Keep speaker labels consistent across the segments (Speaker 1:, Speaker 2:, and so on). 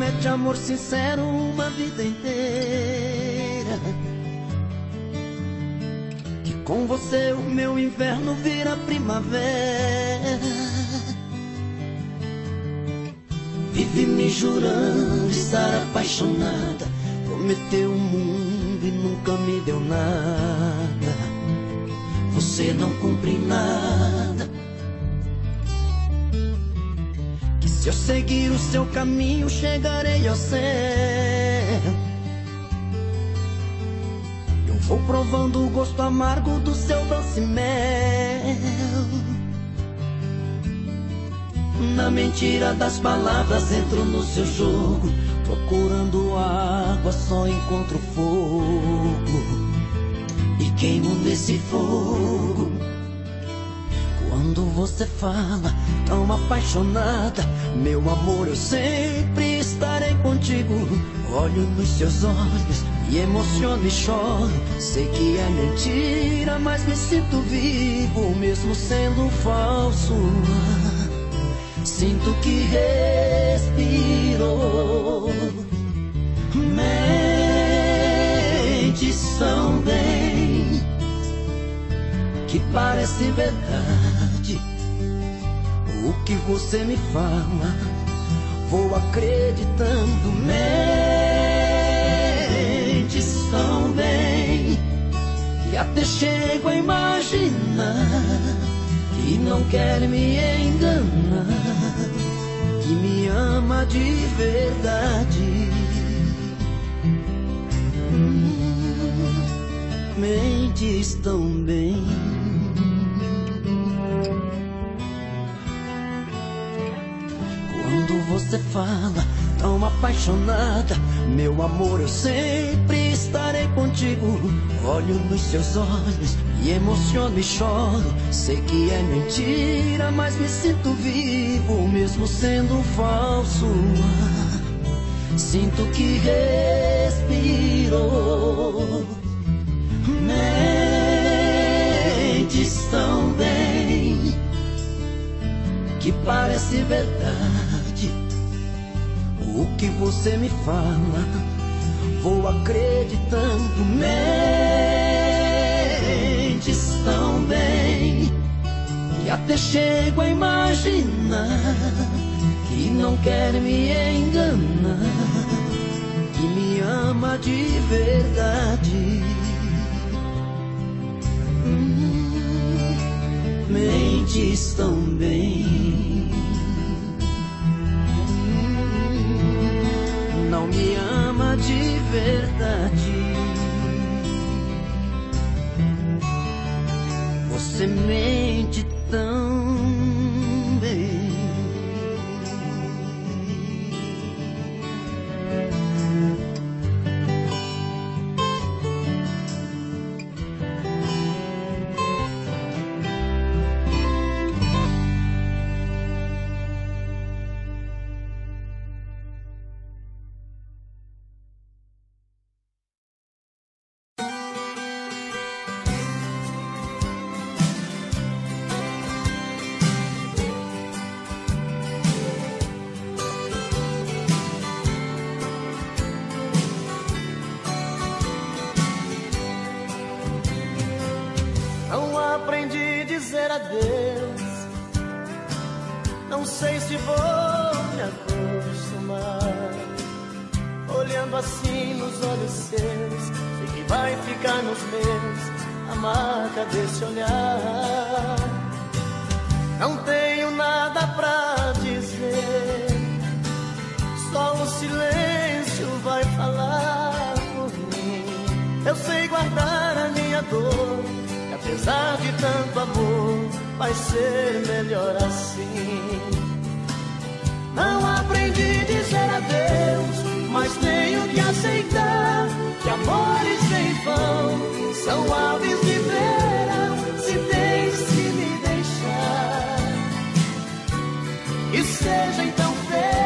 Speaker 1: promete amor sincero uma vida inteira, que com você o meu inverno vira primavera. Vive me jurando estar apaixonada, prometeu o mundo e nunca me deu nada. Você não cumpre nada. Que se eu seguir o seu caminho chegarei ao céu. Eu vou provando o gosto amargo do seu doce mel. Na mentira das palavras entro no seu jogo, procurando água só encontro fogo, e queimo nesse fogo. Quando você fala tão apaixonada, meu amor, eu sempre estarei contigo. Olho nos seus olhos e emociono e choro. Sei que é mentira, mas me sinto vivo, mesmo sendo falso. Sinto que respiro. Mentes tão bem que parece verdade. O que você me fala, vou acreditando. Mentes tão bem que até chego a imaginar que não quer me enganar, que me ama de verdade. Mentes tão bem. Quando você fala tão apaixonada, meu amor, eu sempre estarei contigo. Olho nos seus olhos e emociono e choro. Sei que é mentira, mas me sinto vivo, mesmo sendo falso. Sinto que respiro. Mentes tão bem que parece verdade. O que você me fala, vou acreditando. Mentes tão bem que até chego a imaginar que não quer me enganar, que me ama de verdade. Mentes tão bem. Não me ama de verdade. Você mente tão bem.
Speaker 2: Não sei se vou me acostumar. Olhando assim nos olhos seus, sei que vai ficar nos meus a marca desse olhar. Não tenho nada pra dizer, só o silêncio vai falar por mim. Eu sei guardar a minha dor, e apesar de tanto amor, vai ser melhor assim. Não aprendi a dizer adeus, mas tenho que aceitar que amores sem vão são aves de verão. Se tens que me deixar, que seja então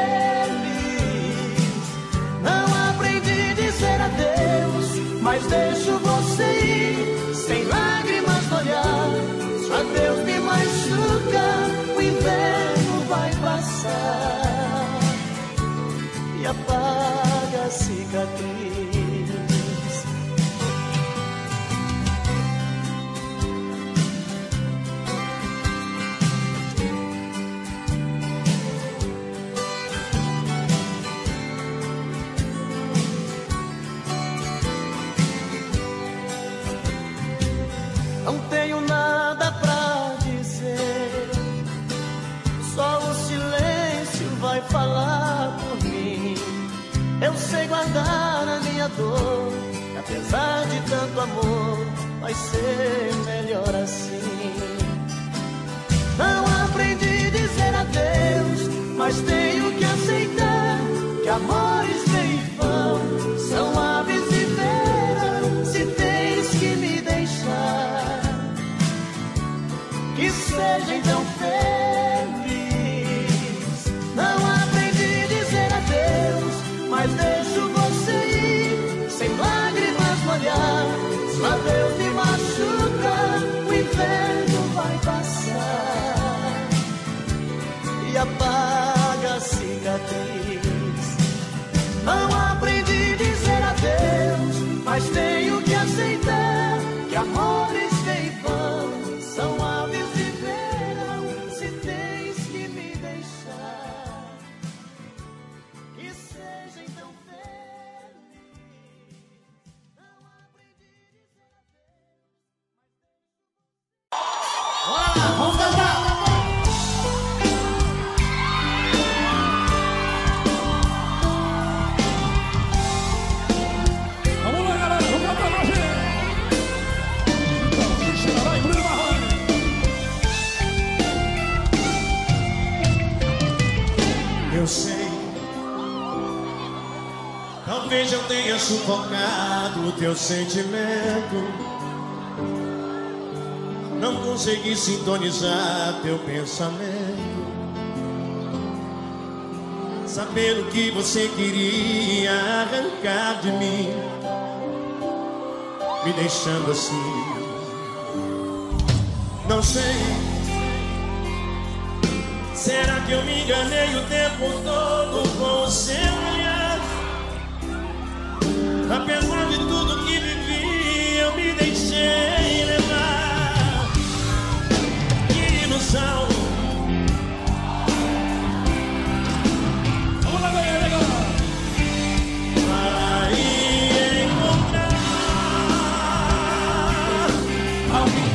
Speaker 2: feliz. Não aprendi a dizer adeus, mas deixo você ir sem lágrimas no olhar. Se adeus me machuca, o inverno vai passar. E e apaga a cicatriz. Não tenho nada pra dizer, só o silêncio vai falar por mim. Eu sei guardar a minha dor, e apesar de tanto amor, vai ser melhor assim. Não aprendi a dizer adeus, mas tenho que aceitar que amores vêm e vão, são aves e verão. Se tens que me deixar, que seja então feliz. Não aprendi a dizer adeus, mas deixo você ir, sem lágrimas molhar. Se o adeus me machuca, o inverno vai passar e apaga a cicatriz. Não aprendi a dizer adeus, mas tenho que aceitar que amores vêm e vão, são aves de verão. Se tens que me deixar, que seja então feliz. Não aprendi a dizer adeus.
Speaker 3: Bora lá, vamos cantar! Vamos lá, galera, vamos cantar pra gente!
Speaker 4: Eu sei, talvez eu tenha sufocado o teu sentimento, não consegui sintonizar teu pensamento, sabendo que você queria arrancar de mim, me deixando assim. Não sei, será que eu me enganei o tempo todo com o seu olhar? Apesar de tudo que vivi, eu me deixei levar. Que ilusão.
Speaker 3: Vamos lá, galera!
Speaker 4: Vai encontrar alguém.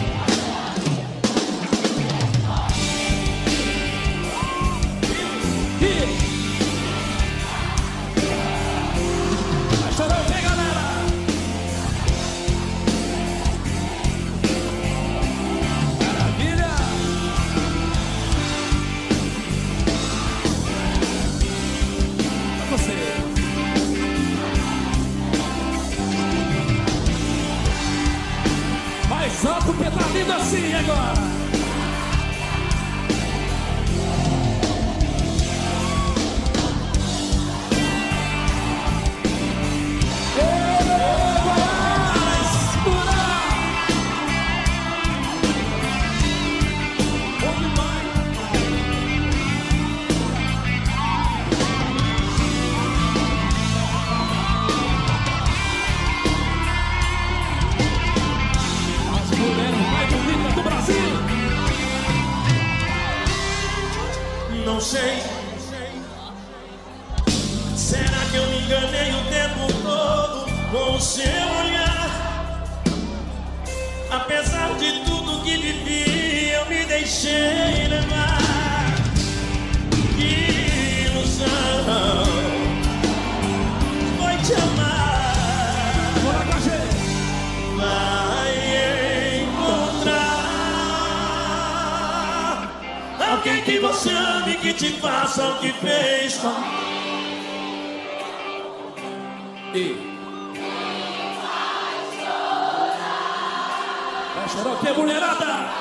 Speaker 3: Vai chorando, vem, galera! Maravilha! Pra você! Mais alto que tá lindo assim agora!
Speaker 4: Não sei, será que eu me enganei o tempo todo com o seu olhar? Apesar de tudo que vivi, eu me deixei levar. Que ilusão foi te amar.
Speaker 3: Bora com a gente!
Speaker 4: Vai encontrar alguém que você ame, que te faça o que fez com...
Speaker 3: Vai chorar o que, mulherada?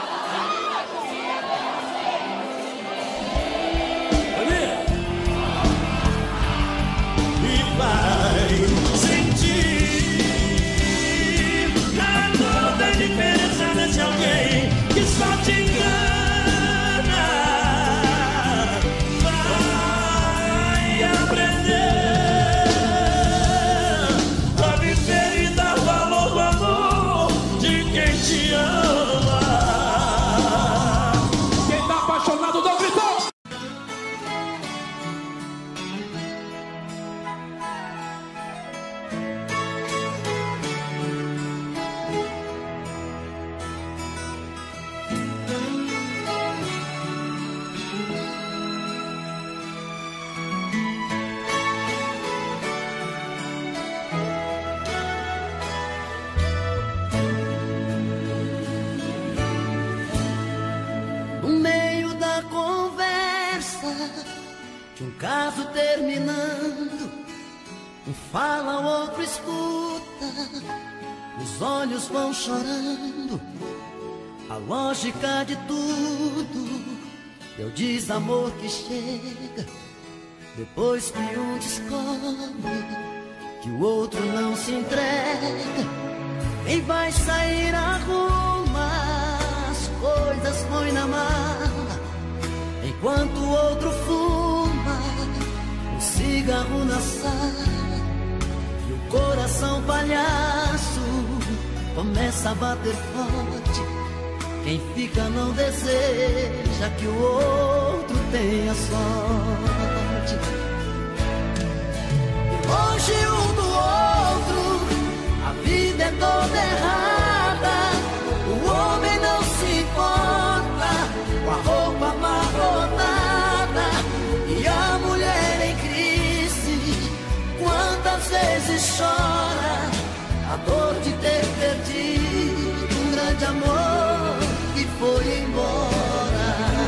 Speaker 4: E vai sentir a toda diferença desse alguém que só te engana. Vai aprender
Speaker 1: de um caso terminando. Um fala, o outro escuta, os olhos vão chorando. A lógica de tudo é o desamor que chega depois que um descobre que o outro não se entrega. Quem vai sair arruma as coisas, põe na mala, enquanto o outro fuma um cigarro na sala. E o coração palhaço começa a bater forte. Quem fica não deseja que o outro tenha sorte. E longe um do outro, a vida é toda errada. O homem não se importa com a roupa amarrotada, e a mulher em crise quantas vezes chora a dor de ter perdido um grande amor que foi embora.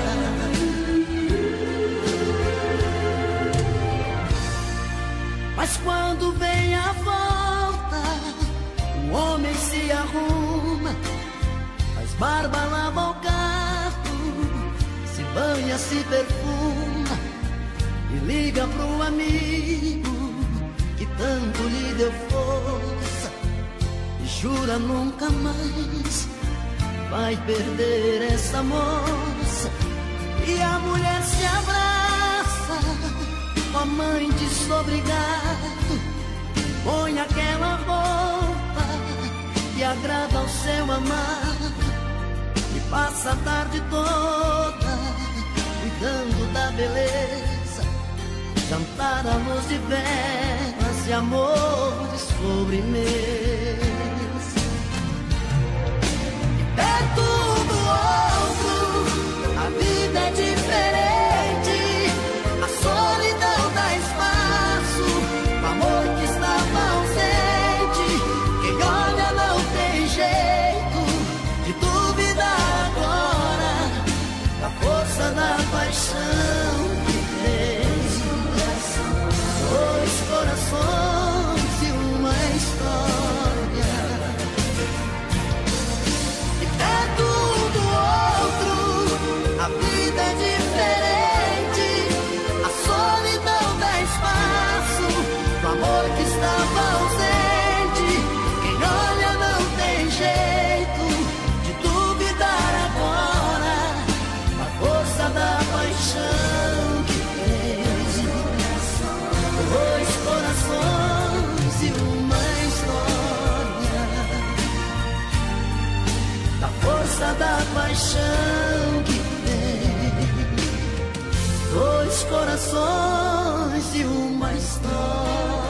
Speaker 1: Mas quando vem a volta, o homem se arruma, faz barba, lava o carro, se banha, se perfuma e liga pro amigo que tanto lhe deu força e jura nunca mais vai perder essa moça. E a mulher se abraça com a mãe desobrigado, põe aquela roupa que agrada ao seu amado e passa a tarde toda cuidando da beleza, jantar à luz de velas e amor de sobremesa. Perto do outro, a vida é diferente. A solidão dá espaço, o amor que estava ausente. Quem olha não tem jeito de duvidar agora da força da paixão que tem. Dois corações e uma história. Perto do outro, a vida é diferente. A solidão dá espaço, o amor que estava ausente. Quem olha não tem jeito de duvidar agora a força da paixão que fez. Dois corações e uma história, da força da paixão que tem. Dois corações e uma história.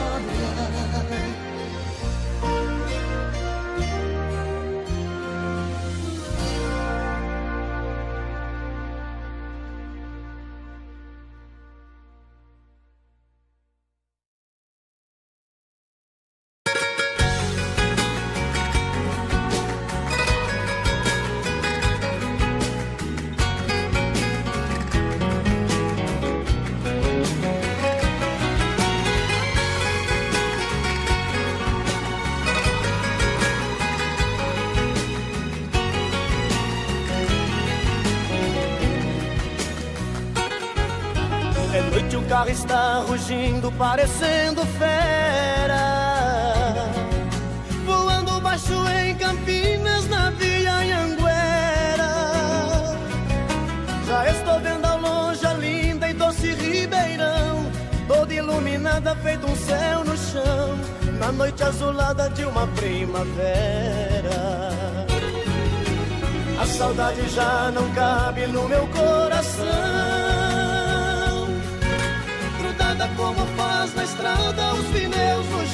Speaker 2: O carro está rugindo, parecendo fera, voando baixo em Campinas, na Via Anhanguera. Já estou vendo ao longe a linda e doce Ribeirão, toda iluminada, feito um céu no chão, na noite azulada de uma primavera. A saudade já não cabe no meu coração, como faz na estrada os pneus no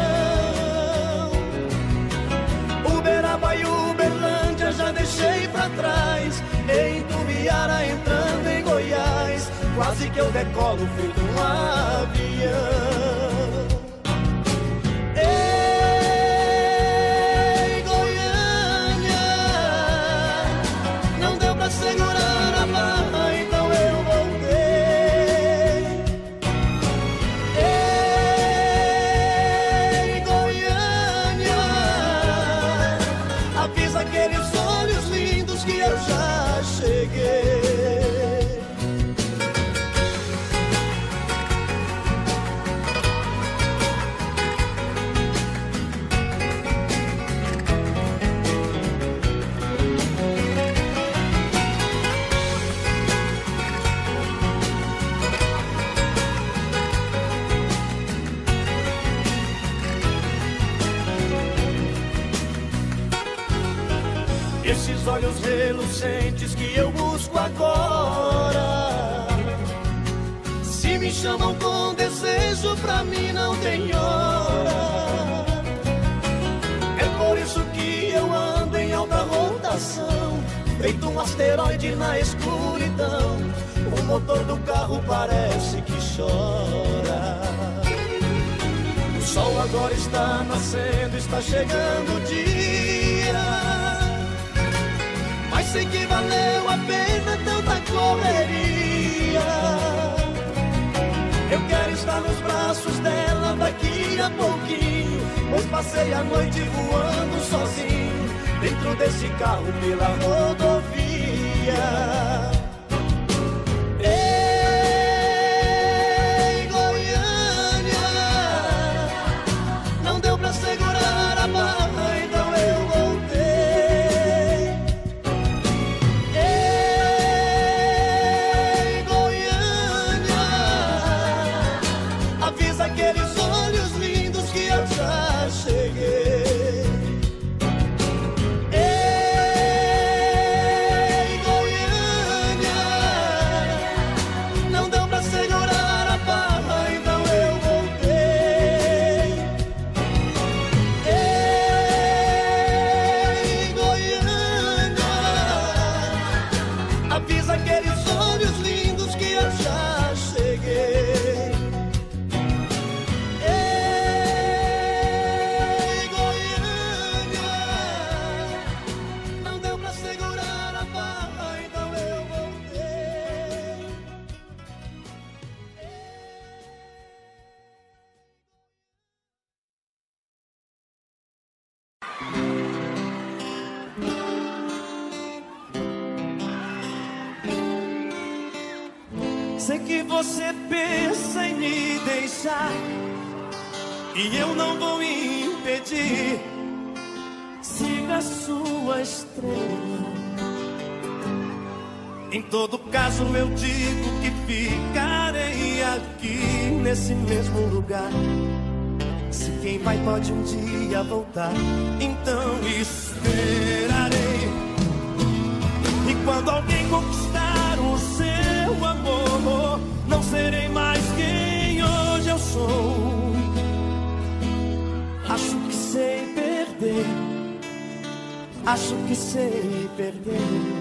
Speaker 2: chão. Uberaba e Uberlândia já deixei pra trás, em Tubiara entrando em Goiás, quase que eu decolo feito um avião. Ei, Goiânia, não deu pra segurar a barra, então eu voltei. esses olhos relucentes que eu busco agora. Se me chamam com desejo, pra mim não tem hora. É por isso que eu ando em alta rotação, feito um asteroide na escuridão. O motor do carro parece que chora. O sol agora está nascendo, está chegando o dia, mas sei que valeu a pena tanta correria. Eu quero estar nos braços dela daqui a pouquinho, pois passei a noite voando sozinho dentro desse carro pela rodovia. Ei, Goiânia, não deu pra segurar a barra, então eu voltei. Ei, Goiânia, avisa aqueles olhos lindos que eu já cheguei. Ei, Goiânia, não deu pra segurar a barra, então eu voltei. Ei, Goiânia, avisa aqueles olhos lindos que eu já cheguei. Ei, Goiânia, não deu pra segurar a barra, então eu voltei.
Speaker 5: Sei que você pensa em me deixar e eu não vou impedir. Siga a sua estrela. Em todo caso eu digo que ficarei aqui nesse mesmo lugar. Se quem vai pode um dia voltar, então esperarei. E quando alguém conquistar o seu amor, não serei mais quem hoje eu sou. Acho que sei perder, acho que sei perder.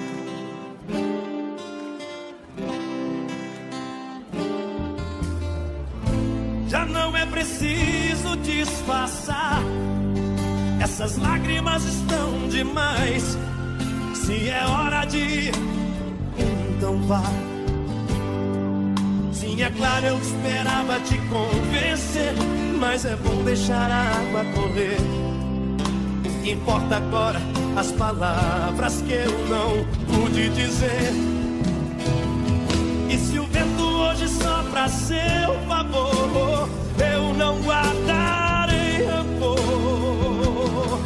Speaker 5: Já não é preciso disfarçar, essas lágrimas estão demais. Se é hora de ir, então vá. Sim, é claro, eu esperava te convencer, mas é bom deixar a água correr. O que importa agora, as palavras que eu não pude dizer. E se o vento hoje sopra a seu favor, eu não guardarei rancor.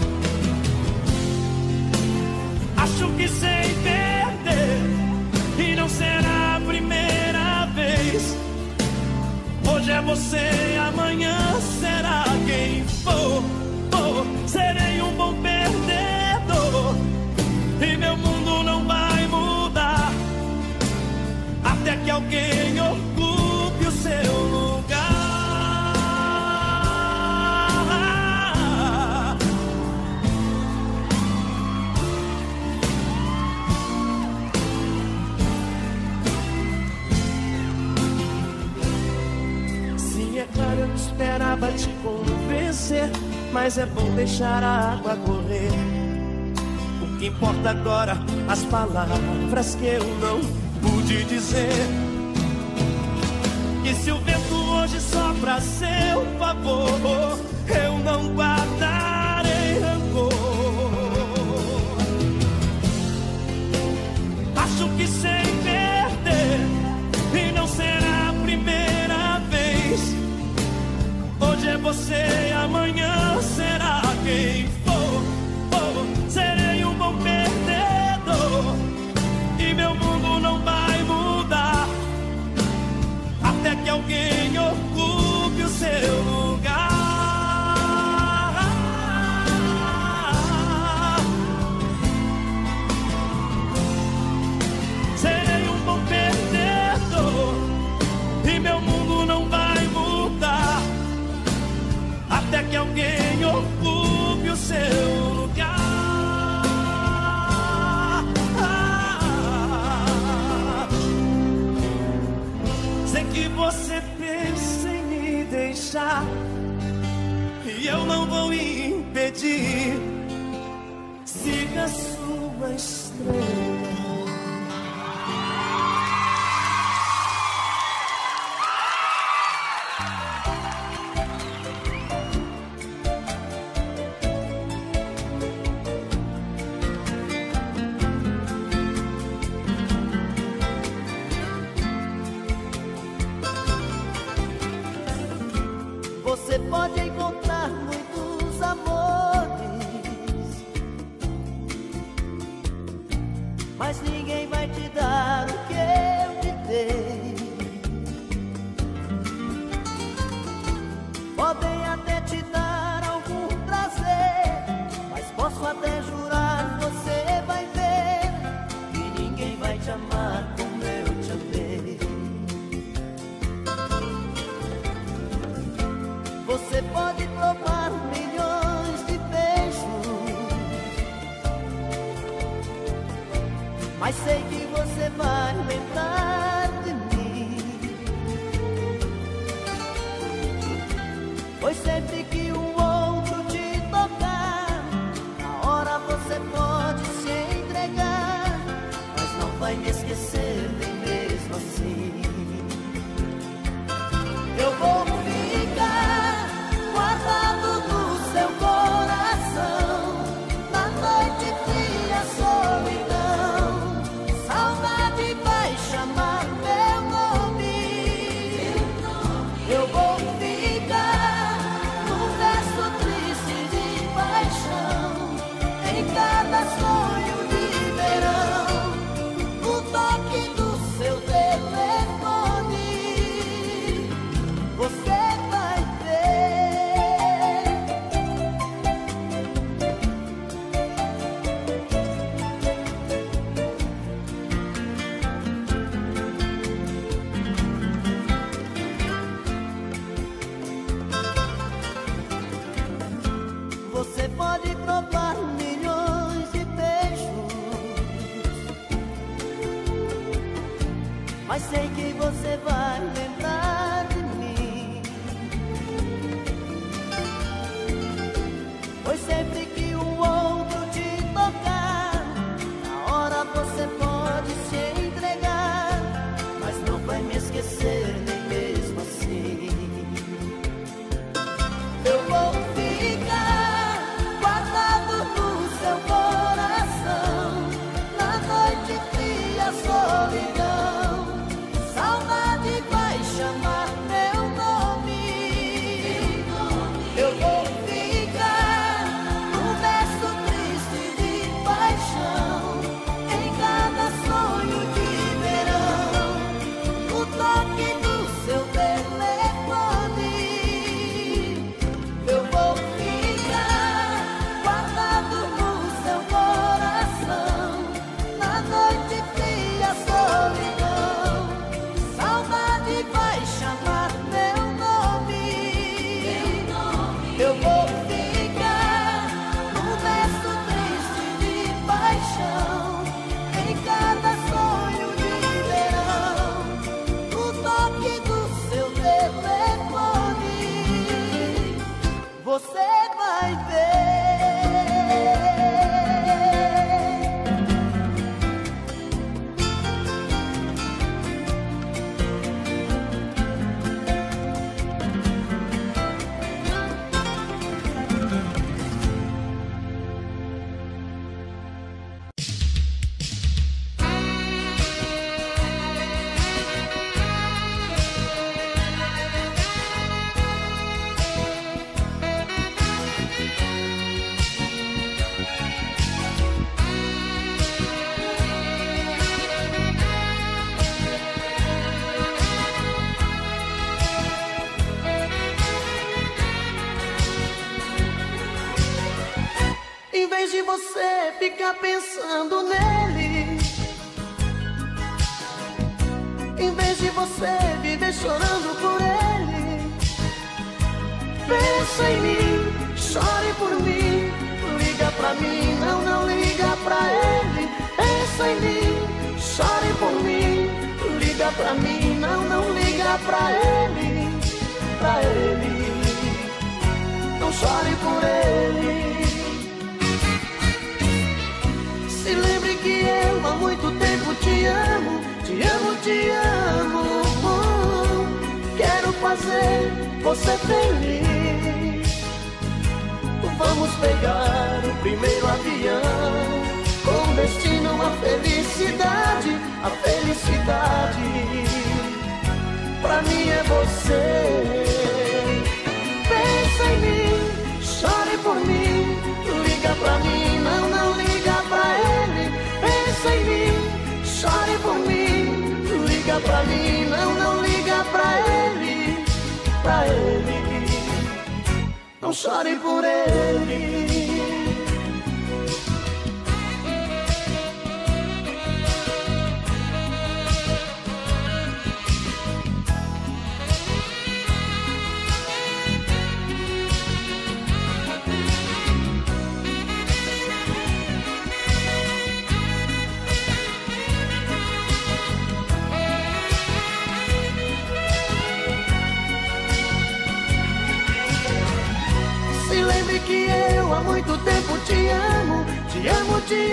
Speaker 5: Acho que sei perder e não será a primeira vez. Hoje é você, amanhã será quem for. Serei um bom perdedor e meu mundo não vai mudar até que alguém ocupe o seu lugar. Sim, é claro, eu esperava te convencer, mas é bom deixar a água correr. O que importa agora, as palavras que eu não pude dizer. E se o vento hoje sopra a seu favor, eu não guardarei rancor. Acho que sei perder e não será a primeira vez. Hoje é você, amanhã será quem for. Serei um bom perdedor e meu mundo não vai mudar até que alguém ocupe o seu lugar. seu lugar. Sei que você pensa em me deixar e eu não vou impedir. Siga a sua estrela.
Speaker 2: Você pode encontrar muitos amores, mas ninguém vai te dar o que eu te dei. Podem até te dar algum prazer, mas posso até jurar, você vai ver que ninguém vai te amar como eu te amei. Você pode provar milhões de beijos, mas sei que você vai lembrar de mim. Pois sempre que um outro te tocar, na hora você pode se entregar, mas não vai me esquecer nem mesmo assim. Eu vou ficar guardado no seu coração, na noite fria, solidão. Saudade vai chamar meu nome. Eu vou ficar num verso triste de paixão, em cada sonho de verão, no toque do seu telefone. Você vai ver. Você pode provar milhões de beijos, mas sei que você vai lembrar de mim. Pois sempre que um outro te tocar, na hora você pode se entregar, mas não vai me esquecer nem mesmo assim. Eu vou ficar guardado no seu coração, na noite fria, solidão. Saudade vai chamar meu nome. Eu vou ficar num verso triste de paixão, em cada sonho de verão, no toque do seu telefone. Eu vou ficar guardado no seu coração, na noite fria, solidão. Saudade vai chamar meu nome. Eu vou ficar num verso triste de paixão, em cada sonho de verão, no toque do seu telefone. Você vai ver. Em vez de você ficar pensando nele, em vez de você viver chorando por ele, pensa em mim, chore por mim, pra mim, não liga pra ele. Pensa em mim, chore por mim. Liga pra mim, não liga pra ele. Pra ele, não chore por ele. Se lembre que eu há muito tempo te amo, te amo, te amo. Quero fazer você feliz. Vamos pegar o primeiro avião, com destino à felicidade, a felicidade. Pra mim é você. Pensa em mim, chore por mim. Liga pra mim, não liga pra ele. Pensa em mim, chore por mim. Liga pra mim, não liga pra ele. Pra ele, não chore por ele. Que eu há muito tempo te amo, te amo, te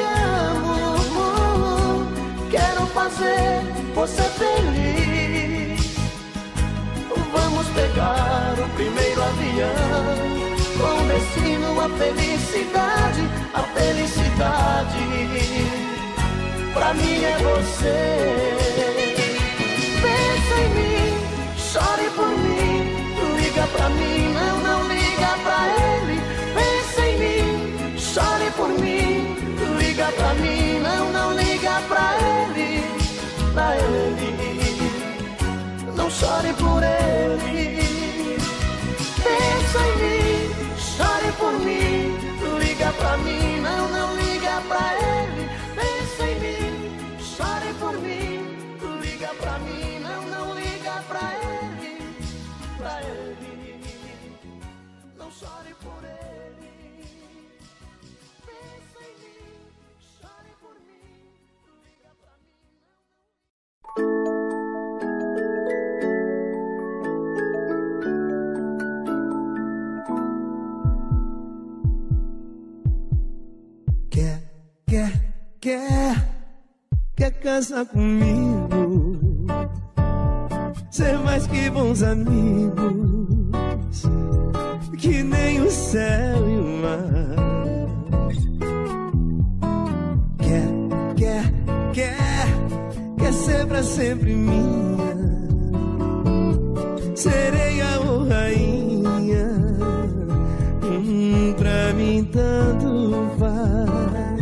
Speaker 2: amo. Quero fazer você feliz. Vamos pegar o primeiro avião, com destino à felicidade, a felicidade. Pra mim é você. Pensa em mim, chore por mim. Liga pra mim, não liga pra ele. Pensa em mim, chore por mim. Liga pra mim, não liga pra ele. Pra ele, não chore por ele. Pensa em mim, chore por mim. Liga pra mim, não liga pra ele. Pensa em mim, chore por mim. Liga pra mim, não liga pra ele. Pra ele, não chore por ele.
Speaker 6: Quer casar comigo, ser mais que bons amigos, que nem o céu e o mar. Quer ser pra sempre minha, sereia ou rainha, pra mim tanto faz.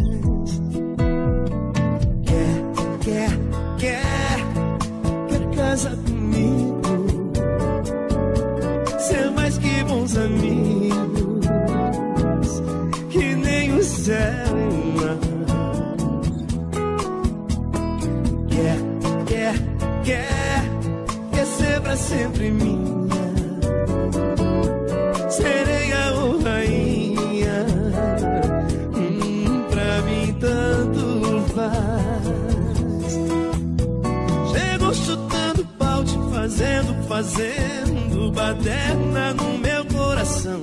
Speaker 6: Quer casar comigo, ser mais que bons amigos, que nem o céu e o mar. Quer ser pra sempre minha, sereia ou rainha, pra mim tanto faz. Chegou chutando balde, fazendo baderna no meu coração.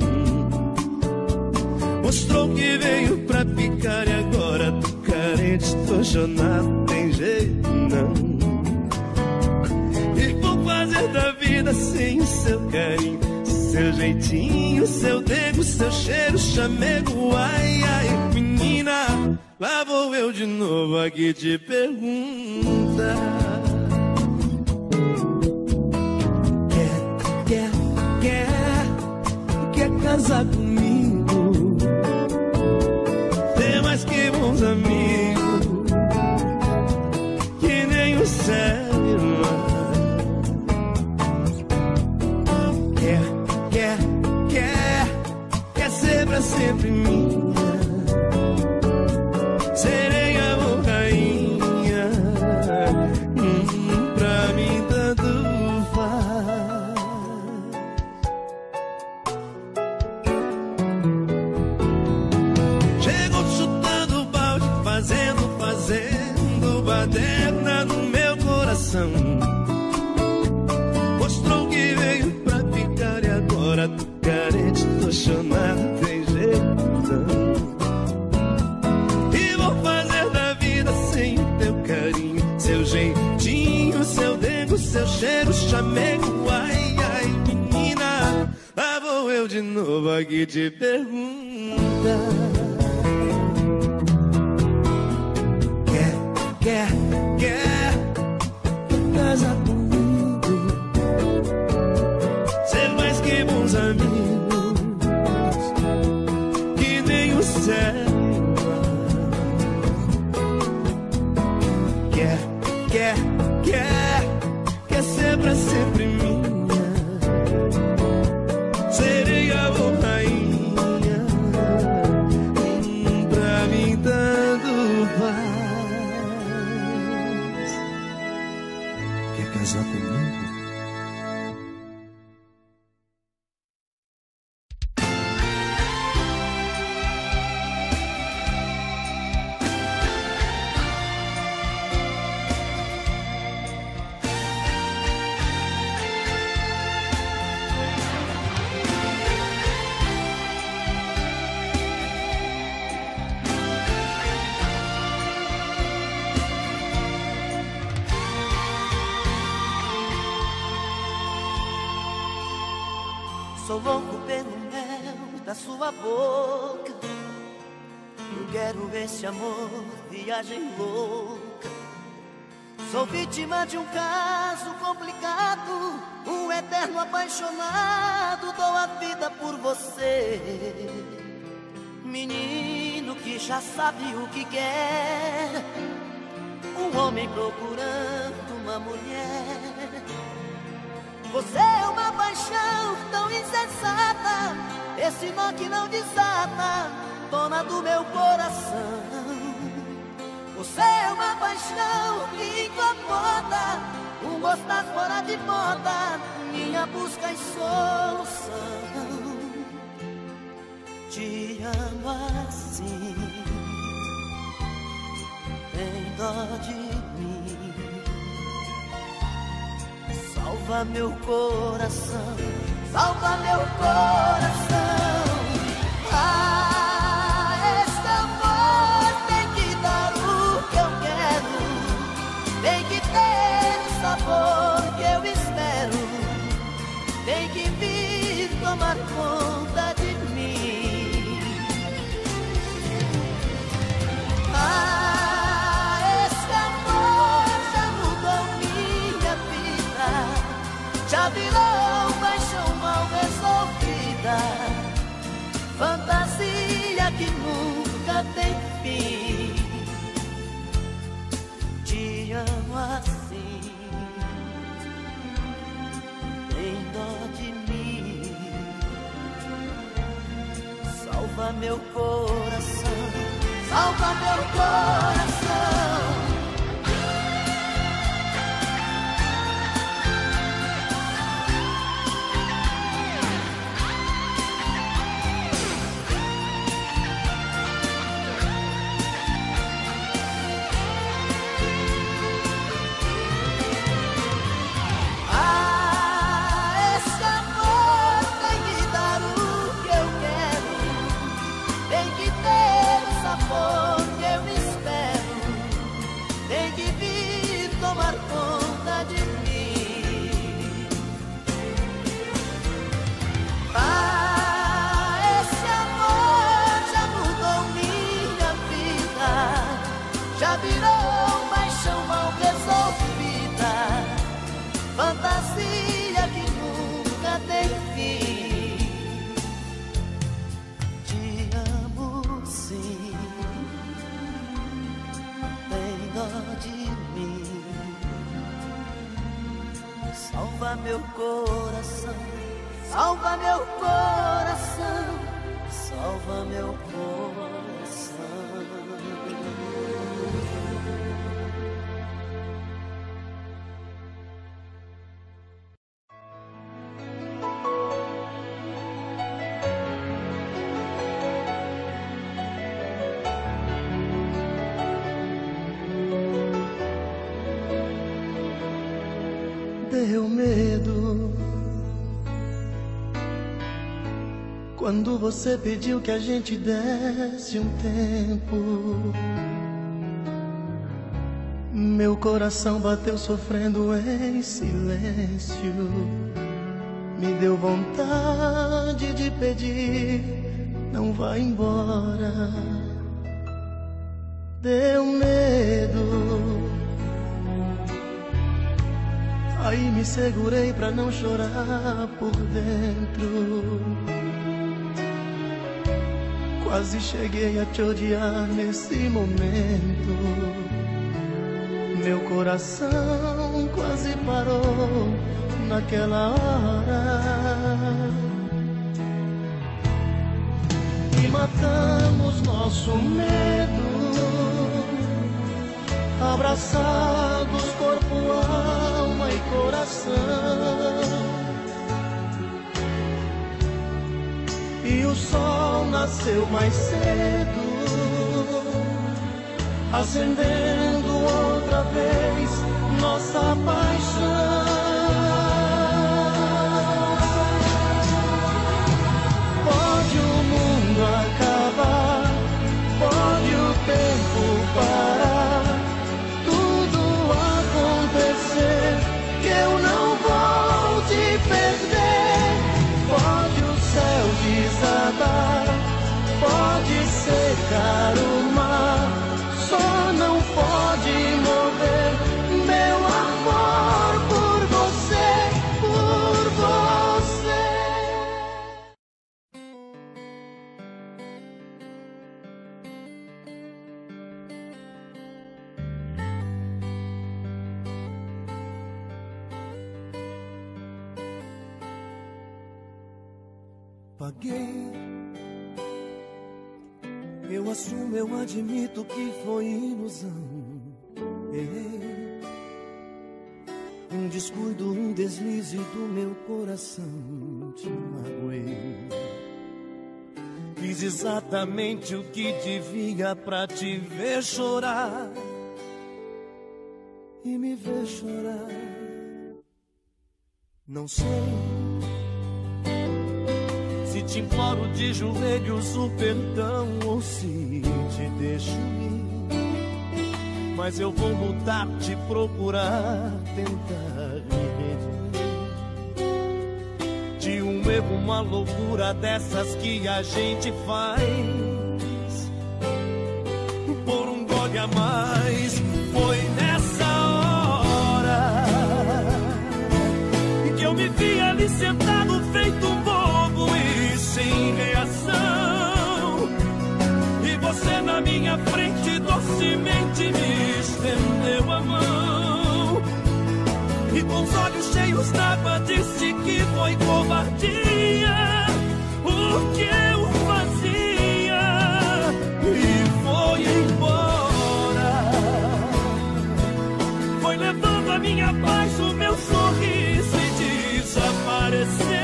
Speaker 6: Mostrou que veio pra ficar e agora tô carente, tô chonado, tem jeito não. E vou fazer da vida sem o seu carinho, seu jeitinho, seu dedo, seu cheiro, chamego. Ai, ai, menina, lá vou eu de novo aqui te perguntar. Quer casar comigo, ter mais que bons amigos, que nem o céu e o mar. Quer ser pra sempre minha, sereia ou rainha, pra mim tanto faz. Chegou coração. Mostrou que veio pra ficar e agora tô carente, tô chonado, tem jeito não. E vou fazer da vida sem o teu carinho, seu jeitinho, seu dengo, seu cheiro, chamego. Ai, ai, menina, lá vou eu de novo aqui te perguntar. Quer casar comigo, ser mais que bons amigos, que nem o céu. Quer ser pra sempre minha, sereia ou rainha, pra mim tanto faz. Quer casar comigo?
Speaker 2: Sou louco pelo mel da sua boca. Eu quero esse amor, viagem louca. Sou vítima de um caso complicado, um eterno apaixonado. Dou a vida por você, menino que já sabe o que quer. Um homem procurando uma mulher. Você é uma paixão tão insensata, esse nó que não desata, dona do meu coração. Você é uma paixão que incomoda, um gostar fora de moda, minha busca e solução. Te amo assim, tem dó de mim. Salva meu coração, salva meu coração. Ah, esse amor tem que dar o que eu quero, tem que ter o sabor que eu espero, tem que vir tomar conta de mim. Ah, esse amor já mudou minha vida, já virou paixão mal resolvida, fantasia que nunca tem fim. Te amo assim, tem dó de mim. Salva meu coração, salva meu coração. Já virou paixão mal resolvida, fantasia que nunca tem fim. Te amo sim, tem dó de mim. Salva meu coração, salva meu coração, salva meu coração. medo quando você pediu que a gente desse um tempo. Meu coração bateu sofrendo em silêncio. Me deu vontade de pedir, não vá embora. Deu medo, aí me segurei pra não chorar por dentro. Quase cheguei a te odiar nesse momento. Meu coração quase parou naquela hora. E matamos nosso medo, abraçados corpo, alma e coração. E o sol nasceu mais cedo, acendendo outra vez nossa paixão. Pode o mundo acabar, pode o tempo parar, tudo acontecer, que eu não vou te perder. Pode o céu desabar, pode secar o mar, só não pode morrer meu amor por você, por você.
Speaker 6: Paguei, eu assumo, eu admito que foi ilusão. Errei, um descuido, um deslize do meu coração. Te magoei, fiz exatamente o que devia pra te ver chorar e me ver chorar. Não sei se te imploro de joelhos o perdão ou se te deixo ir, mas eu vou lutar, te procurar, tentar me redimir de um erro, uma loucura dessas que a gente faz. Por um gole a mais, foi nessa hora que eu me vi ali sentado feito um bobo e sem reação, e você na minha frente docemente me estendeu a mão, e com os olhos cheios d'água disse que foi covardia o que eu fazia, e foi embora. Foi levando a minha paz, o meu sorriso, e desapareceu.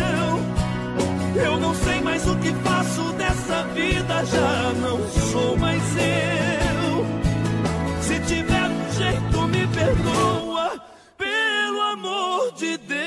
Speaker 6: Eu não sei mais o que faço dessa vida, já não sou mais eu. Se tiver um jeito, me perdoa, pelo amor de Deus.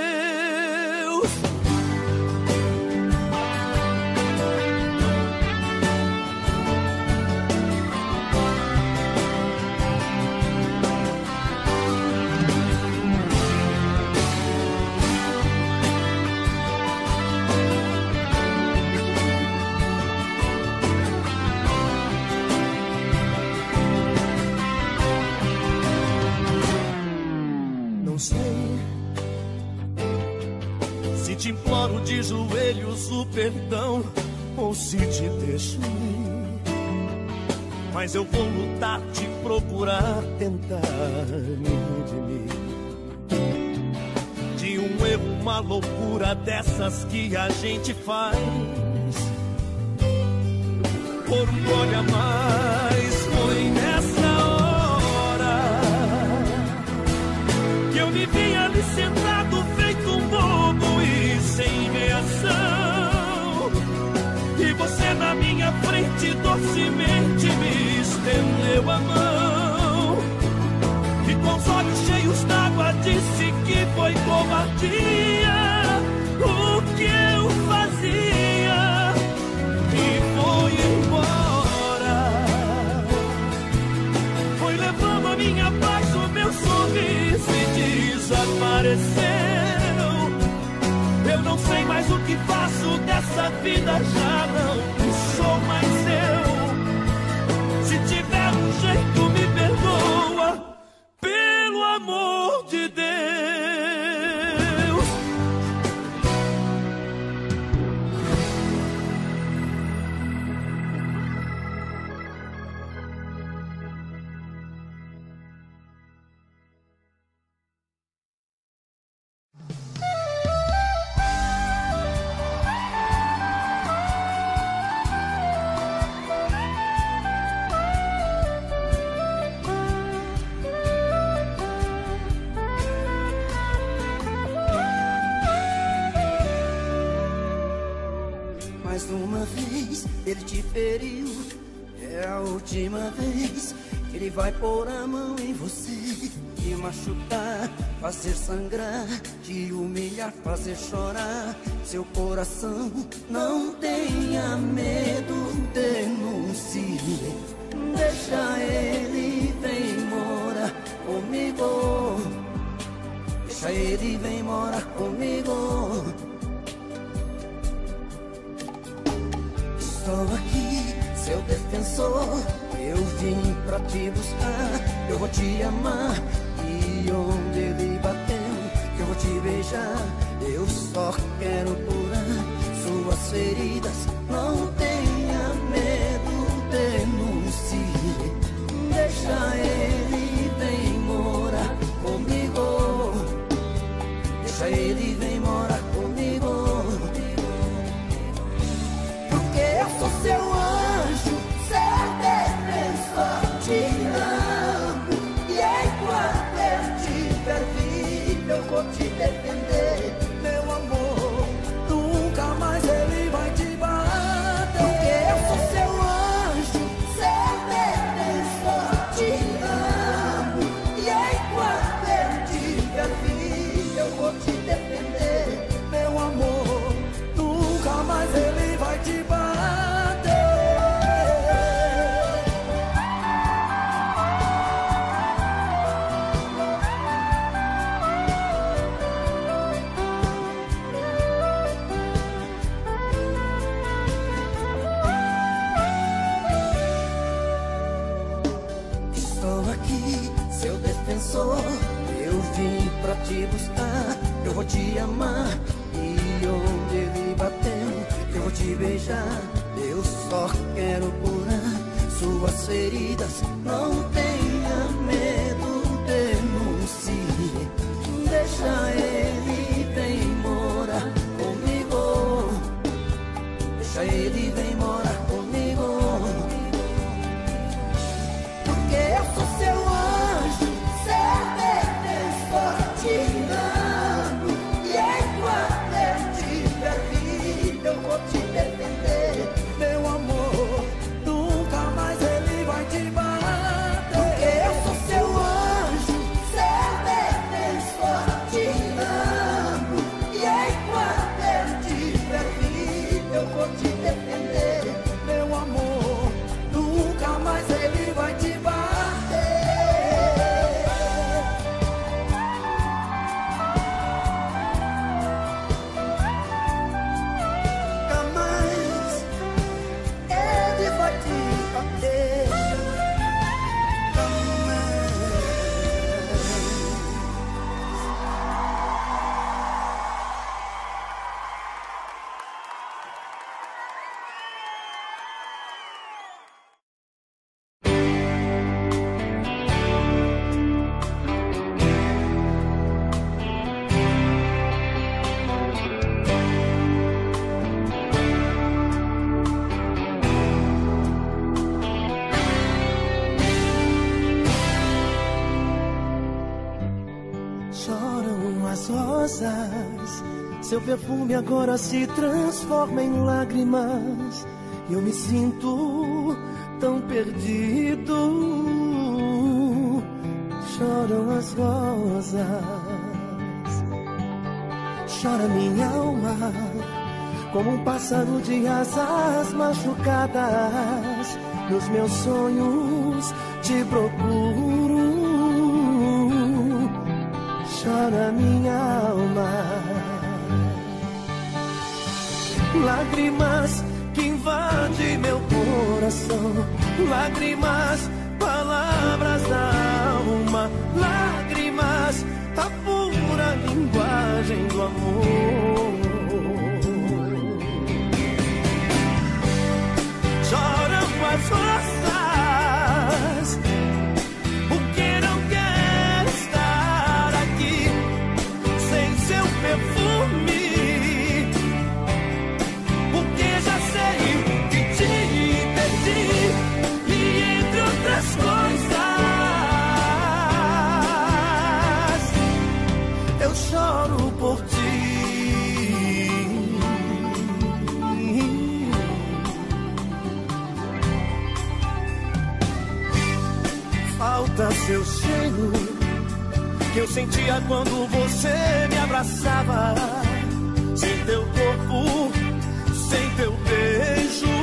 Speaker 6: Te imploro de joelhos o perdão ou se te deixo ir, mas eu vou lutar, te procurar, tentar me redimir de um erro, uma loucura dessas que a gente faz. Por um gole a mais, foi nessa hora que eu me vi ali sentado feito um bobo e sem reação, e você na minha frente docemente me estendeu a mão, e com os olhos cheios d'água disse que foi
Speaker 5: foi covardia o que eu fazia e foi embora. Foi levando a minha paz, o meu sorriso e desapareceu. Eu não sei mais o que faço dessa vida, já não sou mais eu. Se tiver um jeito, me perdoa, pelo amor de Deus.
Speaker 1: Mais uma vez ele te feriu, é a última vez que ele vai pôr a mão em você, te machucar, fazer sangrar, te humilhar, fazer chorar seu coração. Não tenha medo, denuncie, deixa ele, vem morar comigo, deixa ele, vem morar comigo. Estou aqui, seu defensor, eu vim pra te buscar, eu vou te amar, e onde ele bateu, eu vou te beijar, eu só quero curar suas feridas. Não tenha medo, denuncie, deixa ele, vem morar comigo, deixa ele, vem morar comigo. Eu sou seu anjo, seu defensor, te amo. E enquanto eu tiver vivo, eu vou te defender, meu amor. Nunca mais ele vai te bater. Porque eu sou seu anjo, seu defensor, te amo. E enquanto eu tiver vivo, eu vou te defender, meu amor. Nunca mais ele vai te bater. Estou aqui, seu defensor, eu vim pra te buscar, eu vou te amar, e onde ele bateu, eu vou te beijar, eu só quero curar suas feridas. Não tenha medo, denuncie, deixa ele, vem morar comigo, deixa ele, vem morar comigo. Porque eu sou seu anjo, seu defensor, te amo. E enquanto eu tiver vivo, eu vou te defender, meu amor. Nunca mais ele vai te bater. Porque eu sou seu anjo, seu defensor, te amo. E enquanto eu tiver vivo, eu vou te defender, meu amor. Nunca mais ele vai te bater. Nunca mais ele vai te bater. Nunca mais.
Speaker 6: Choram as rosas, seu perfume agora se transforma em lágrimas. E eu me sinto tão perdido. Choram as rosas,
Speaker 2: Chora minha alma, como um pássaro de asas machucadas. Nos meus sonhos te procuro. Chora minha alma. Lágrimas que invadem meu coração. Lágrimas, palavras da alma. Lágrimas, a pura linguagem do amor. Choram as rosas, porque não quer estar aqui sem seu perfume, porque já sei que te perdi, e entre outras coisas eu choro por ti. Falta seu cheiro que eu sentia quando você me abraçava. Sem teu corpo, sem teu beijo,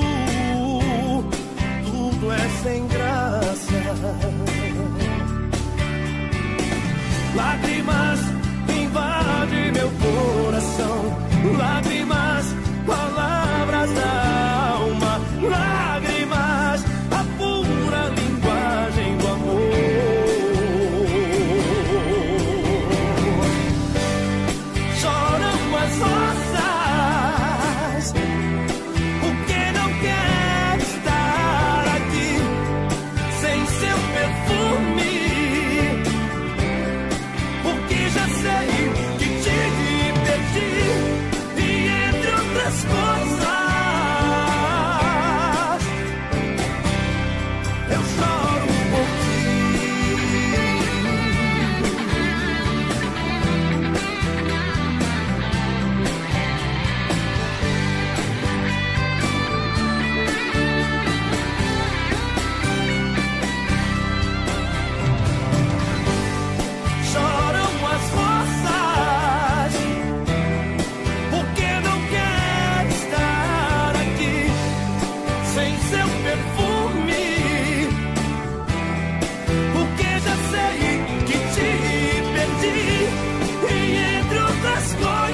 Speaker 2: tudo é sem graça. Lágrimas invadem meu coração. Lágrimas, palavras da alma. Lágrimas, a pura linguagem do amor. Choram as rosas, porque não quer estar aqui sem seu perfume, porque já sei que te perdi, e entre outras coisas eu choro por ti. Choram as rosas, porque não quer estar aqui sem seu perfume, porque já sei que te perdi, e entre outras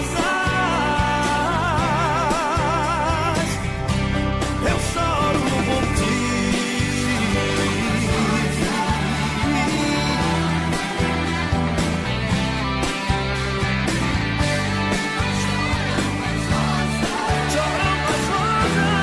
Speaker 2: coisas eu choro por ti. Choram as rosas.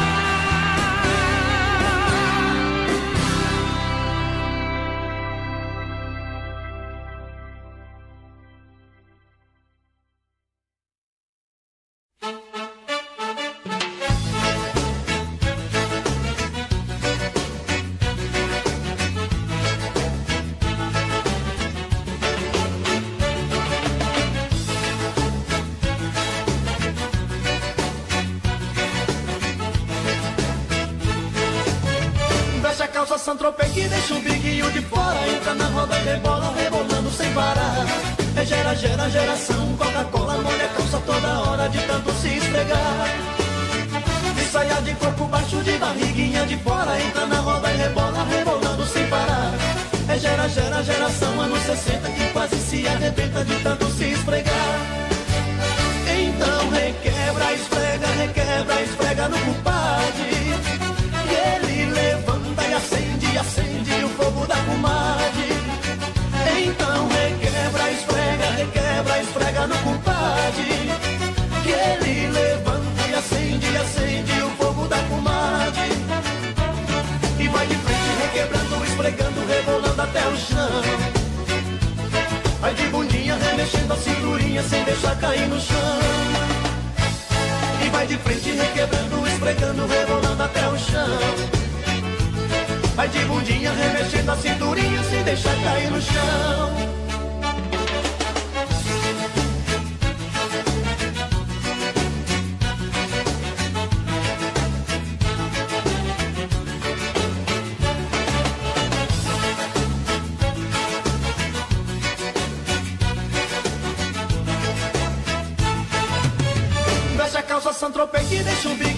Speaker 2: Veste a calça Saint-Tropez que deixa o biguinho de fora. Entra na roda e rebola, rebolando sem parar. É gera, gera, geração Coca-Cola, molha a calça toda hora de tanto se esfregar. De saia de corpo baixo, de barriguinha de fora. Entra na roda e rebola, rebolando sem parar. É gera, gera, geração anos 60 que quase se arrebenta de tanto se esfregar. Então requebra, esfrega no compadre. E ele levanta e acende, acende o fogo da comadre. Então requebra, esfrega no compadre. Que ele levanta e acende, acende o fogo da comadre. E vai de frente requebrando, esfregando, rebolando até o chão. Vai de bundinha remexendo a cinturinha sem deixar cair no chão. E vai de frente requebrando, esfregando, rebolando até o chão. Vai de bundinha remexendo a cinturinha sem deixar cair no chão.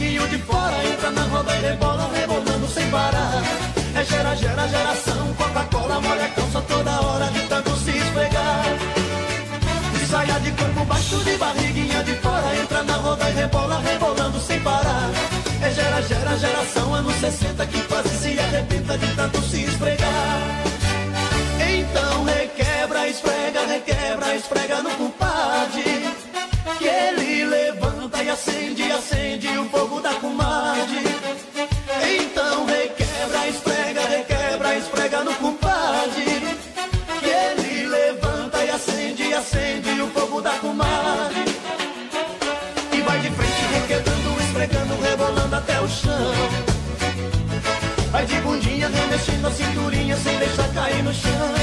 Speaker 2: barriguinho de fora, entra na roda e rebola, rebolando sem parar. É gera, gera, geração, Coca-Cola molha a calça toda hora de tanto se esfregar. Saia de corpo baixo, de barriguinha de fora, entra na roda e rebola, rebolando sem parar. É gera, gera, geração, anos 60 que quase se arrebenta de tanto se esfregar. Então requebra, esfrega no compadre, que ele levanta e acende, acende o fogo da comadre. Então requebra, esfrega no compadre, que ele levanta e acende, acende o fogo da comadre. E vai de frente requebrando, esfregando, rebolando até o chão. Vai de bundinha remexendo a cinturinha sem deixar cair no chão.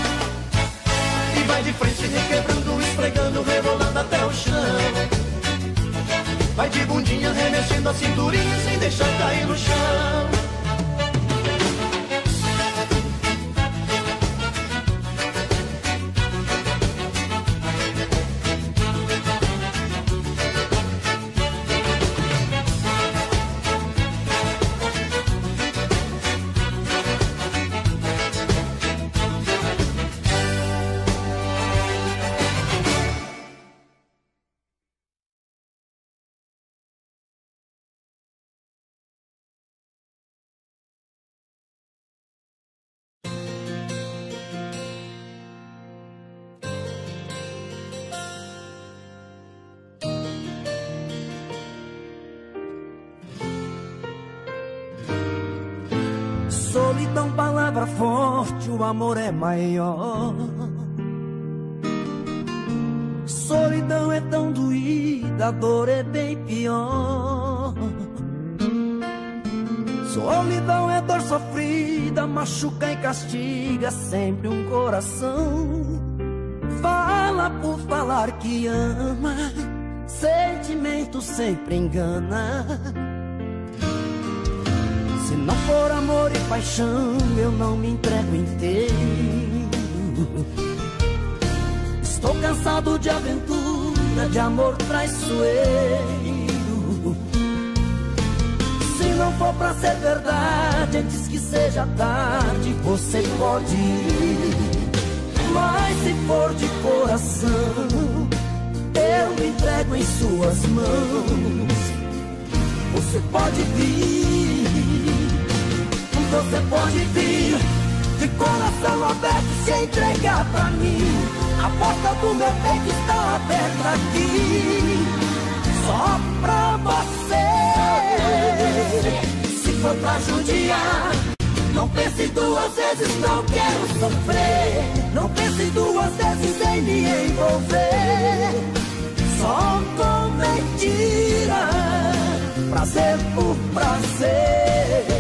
Speaker 2: E vai de frente requebrando, esfregando, rebolando até o chão. Vai de bundinha remexendo a cinturinha sem deixar cair no chão.
Speaker 1: Solidão, palavra forte, o amor é maior. Solidão é tão doída, a dor é bem pior. Solidão é dor sofrida, machuca e castiga sempre um coração. Fala por falar que ama, sentimento sempre engana. Se não for amor e paixão, eu não me entrego inteiro. Estou cansado de aventura, de amor traiçoeiro. Se não for pra ser verdade, antes que seja tarde, você pode ir. Mas se for de coração, eu me entrego em suas mãos. Você pode vir. Você pode vir, de coração aberto, se entregar pra mim. A porta do meu peito está aberta aqui, só pra você. Se for pra judiar, não pense duas vezes, não quero sofrer. Não pense duas vezes em me envolver, só com mentira, prazer por prazer.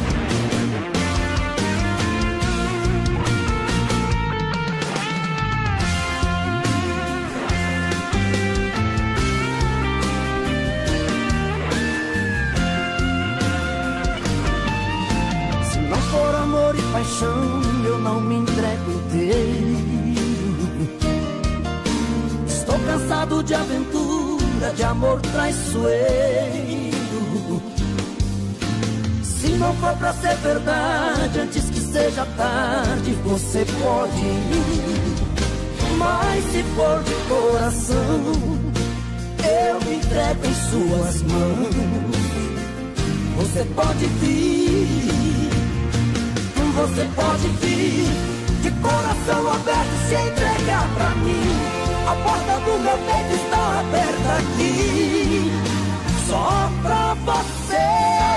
Speaker 1: For amor e paixão, eu não me entrego inteiro. Estou cansado de aventura, de amor traiçoeiro. Se não for pra ser verdade, antes que seja tarde, você pode ir. Mas se for de coração, eu me entrego em suas mãos. Você pode vir. Você pode vir, de coração aberto, se entregar pra mim. A porta do meu peito está aberta aqui, só pra você.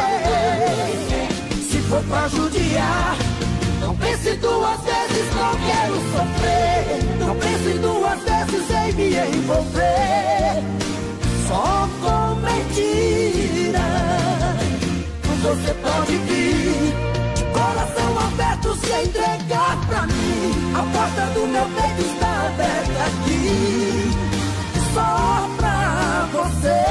Speaker 1: Se for pra judiar, não pense duas vezes, não quero sofrer. Não pense duas vezes em me envolver, só com mentira. Você pode vir, coração aberto, se entregar pra mim. A porta do meu peito está aberta aqui, só pra você.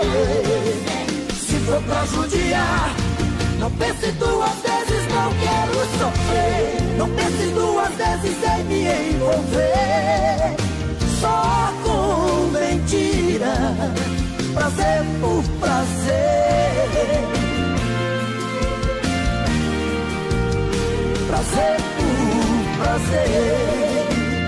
Speaker 1: Se for pra judiar, não pense duas vezes, não quero sofrer. Não pense duas vezes em me envolver, só com mentira, prazer por prazer, prazer por prazer.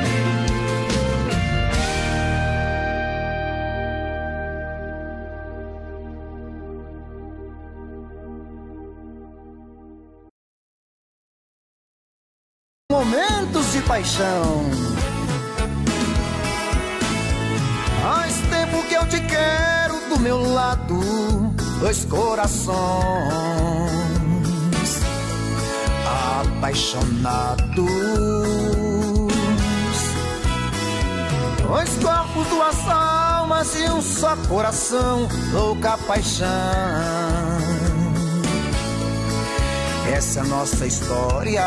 Speaker 2: Momentos de paixão. Faz tempo que eu te quero do meu lado, dois corações apaixonados, dois corpos, duas almas e um só coração, louca paixão. Essa é a nossa história,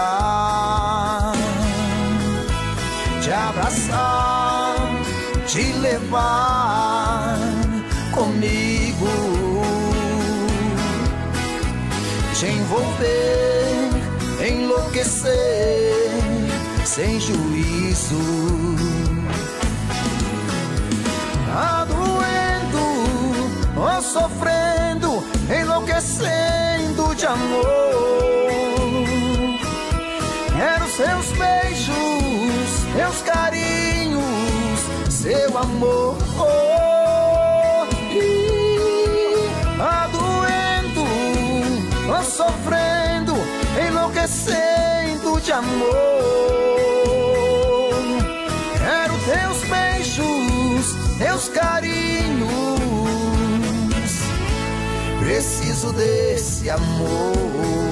Speaker 2: te abraçar, te levar comigo, te envolver, enlouquecer, sem juízo. Tá doendo ou sofrendo, enlouquecendo de amor. Quero seus beijos, seus carinhos, seu amor. Tá doendo ou sofrendo, enlouquecendo de amor. Quero teus beijos, teus carinhos, preciso desse amor.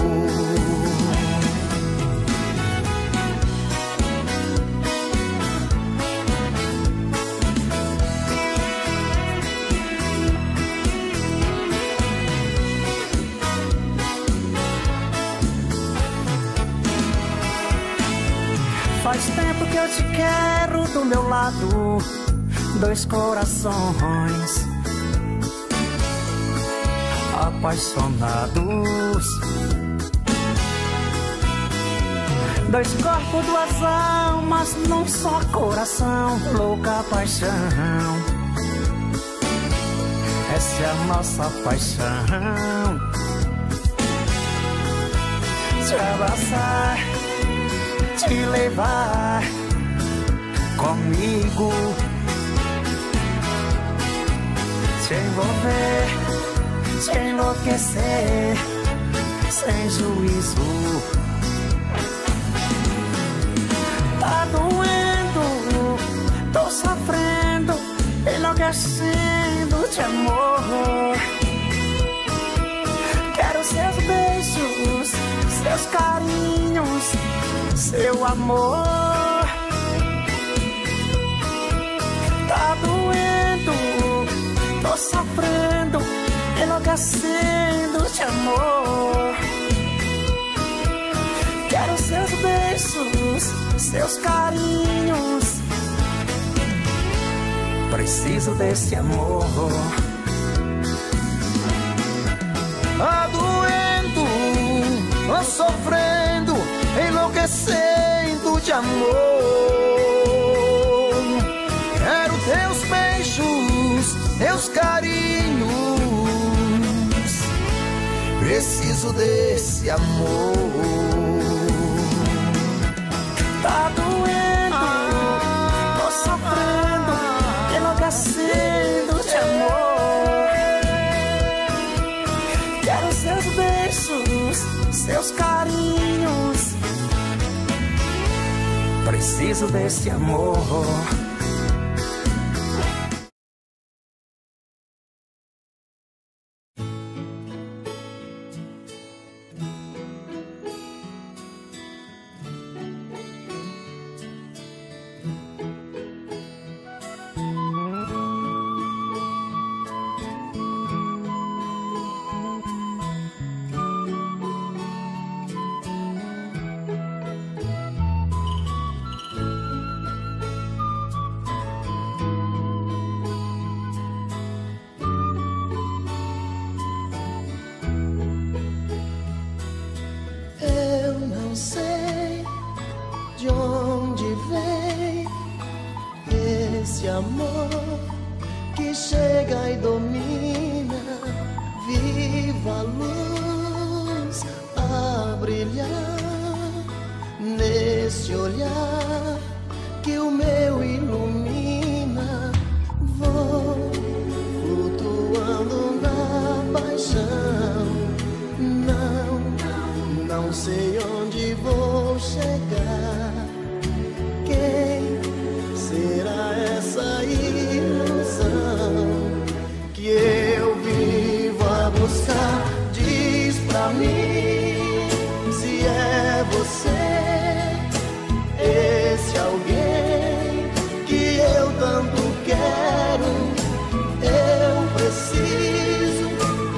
Speaker 1: Faz tempo que eu te quero do meu lado, dois corações apaixonados, dois corpos, duas almas num só coração, louca paixão. Essa é a nossa paixão, te abraçar, te levar comigo, te envolver, te enlouquecer, sem juízo. Tá doendo, tô sofrendo, enlouquecendo de amor. Quero seus beijos, seus carinhos, seu amor. Tá doendo, tô sofrendo, enlouquecendo de amor. Quero seus beijos, seus carinhos, preciso desse amor.
Speaker 2: Tá doendo, tô sofrendo, enlouquecendo de amor. Quero teus beijos, teus carinhos, preciso desse amor.
Speaker 1: Tá doendo, tô sofrendo, enlouquecendo de amor. Quero seus beijos, seus carinhos, preciso desse amor.
Speaker 2: brilhar nesse olhar que o meu ilumina. Vou flutuando na paixão. Não sei onde vou chegar. Quem será essa ilusão que eu vivo a buscar? Diz pra mim se é você, esse alguém que eu tanto quero. Eu preciso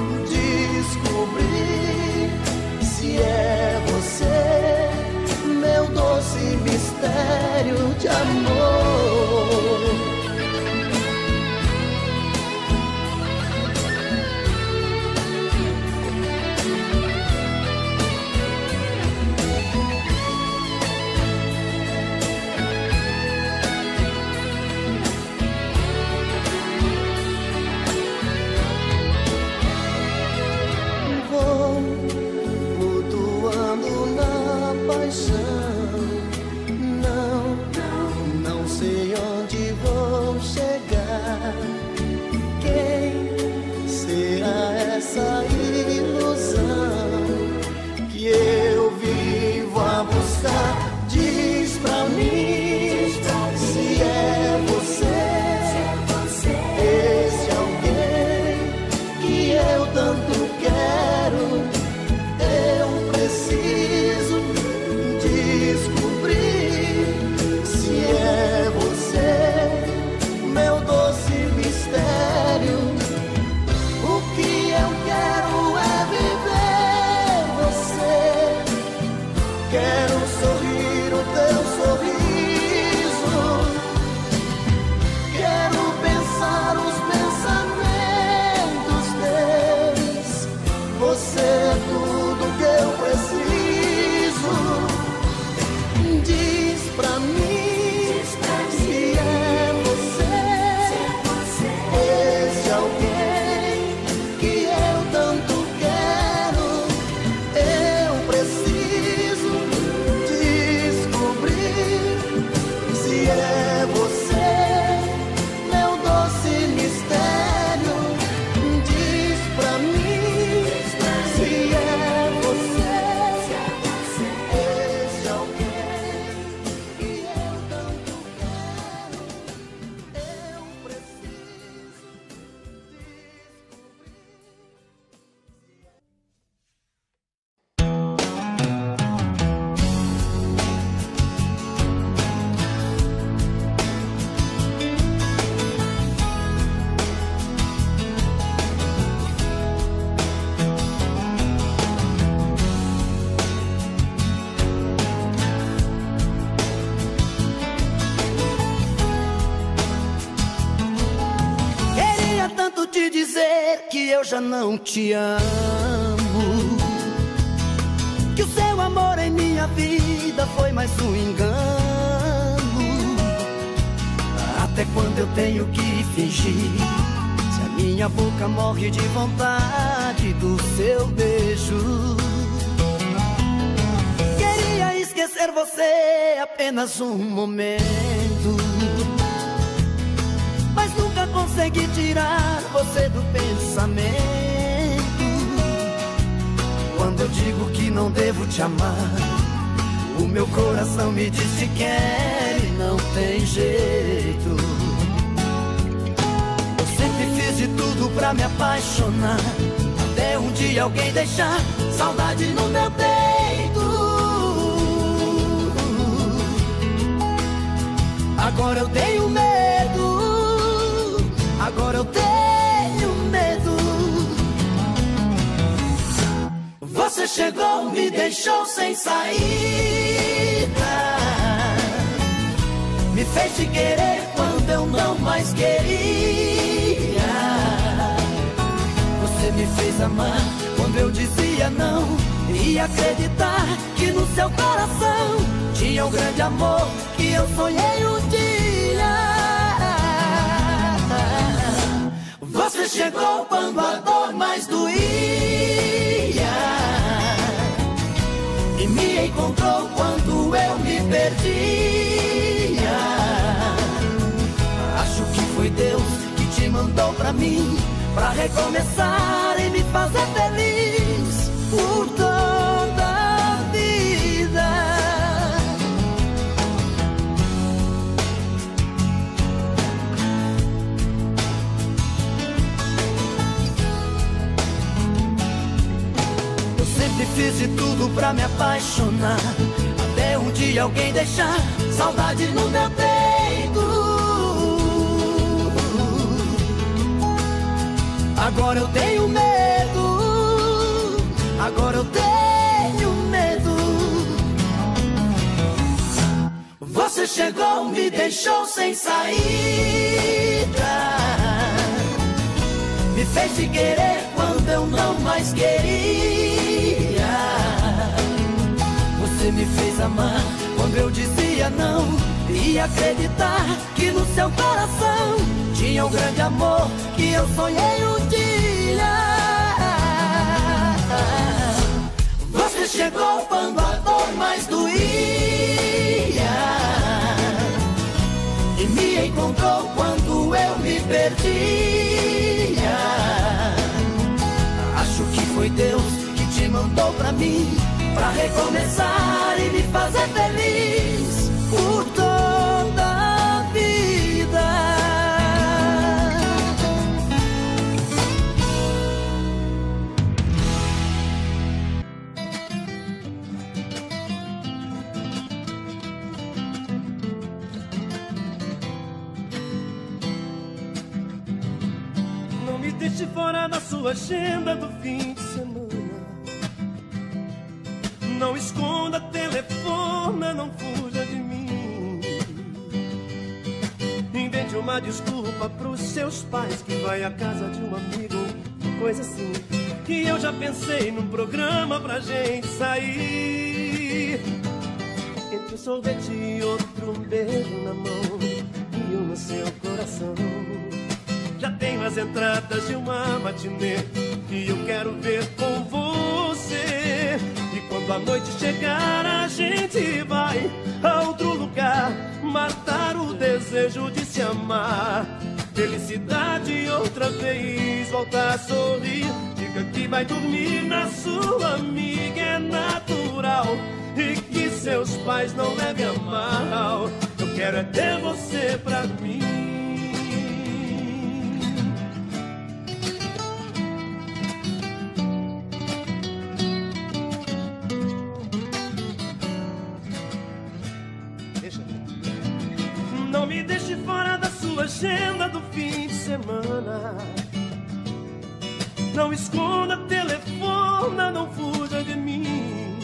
Speaker 2: descobrir se é você, meu doce mistério de amor. Não sei onde vou chegar. Quem será essa ilusão que eu vivo a buscar? Diz pra mim se é você, esse alguém que eu tanto quero. Eu preciso descobrir se é você, meu doce mistério. O que eu quero é viver você. Quero sorrir o teu sorriso. Quero pensar os pensamentos teus. Você é tudo que eu preciso. Diz pra mim se é você, esse alguém que eu tanto quero. Eu preciso descobrir se é você, meu doce mistério. Diz pra mim se é você, esse alguém que eu tanto quero. Eu preciso Queria tanto te dizer que eu já não te amo, que o seu amor em minha vida foi mais um engano. Até quando eu tenho que fingir, se a minha boca morre de vontade do seu beijo? Queria esquecer você apenas um momento, mas nunca consegui tirar você do pensamento. Quando eu digo que não devo te amar, o meu coração me diz que quer e não tem jeito. Eu sempre fiz de tudo pra me apaixonar, até um dia alguém deixar saudade no meu peito. Agora eu tenho medo, agora eu tenho medo. Você chegou, me deixou sem saída, me fez te querer quando eu não mais queria. Você me fez amar quando eu dizia não, e acreditar que no seu coração tinha um grande amor que eu sonhei um dia. Você chegou quando a dor mais doía,
Speaker 1: pra recomeçar e me fazer feliz por toda a vida. Eu sempre fiz de tudo pra me apaixonar, até um dia alguém deixar saudade no meu peito. Agora eu tenho medo, agora eu tenho medo. Você chegou, me deixou sem saída, me fez te querer quando eu não mais queria. Você me fez amar quando eu dizia não, e acreditar que no seu coração tinha um grande amor que eu sonhei um dia. Você chegou quando a dor mais doía e me encontrou quando eu me perdia. Acho que foi Deus que te mandou pra mim, pra recomeçar e me fazer feliz por toda a vida.
Speaker 5: Não me deixe fora da sua agenda do fim de semana. Não esconda telefone, não fuja de mim. Invente uma desculpa pros seus pais, que vai à casa de um amigo, coisa assim. Que eu já pensei num programa pra gente sair. Entre um sorvete e outro, um beijo na mão e um no seu coração. Já tenho as entradas de uma matinê que eu quero ver com você. E quando a noite chegar a gente vai a outro lugar, matar o desejo de se amar. Felicidade outra vez, voltar a sorrir. Diga que vai dormir na sua amiga, é natural. E que seus pais não levem a mal. Eu quero é ter você pra mim. Não me deixe fora da sua agenda do fim de semana. Não esconda telefone, não fuja de mim.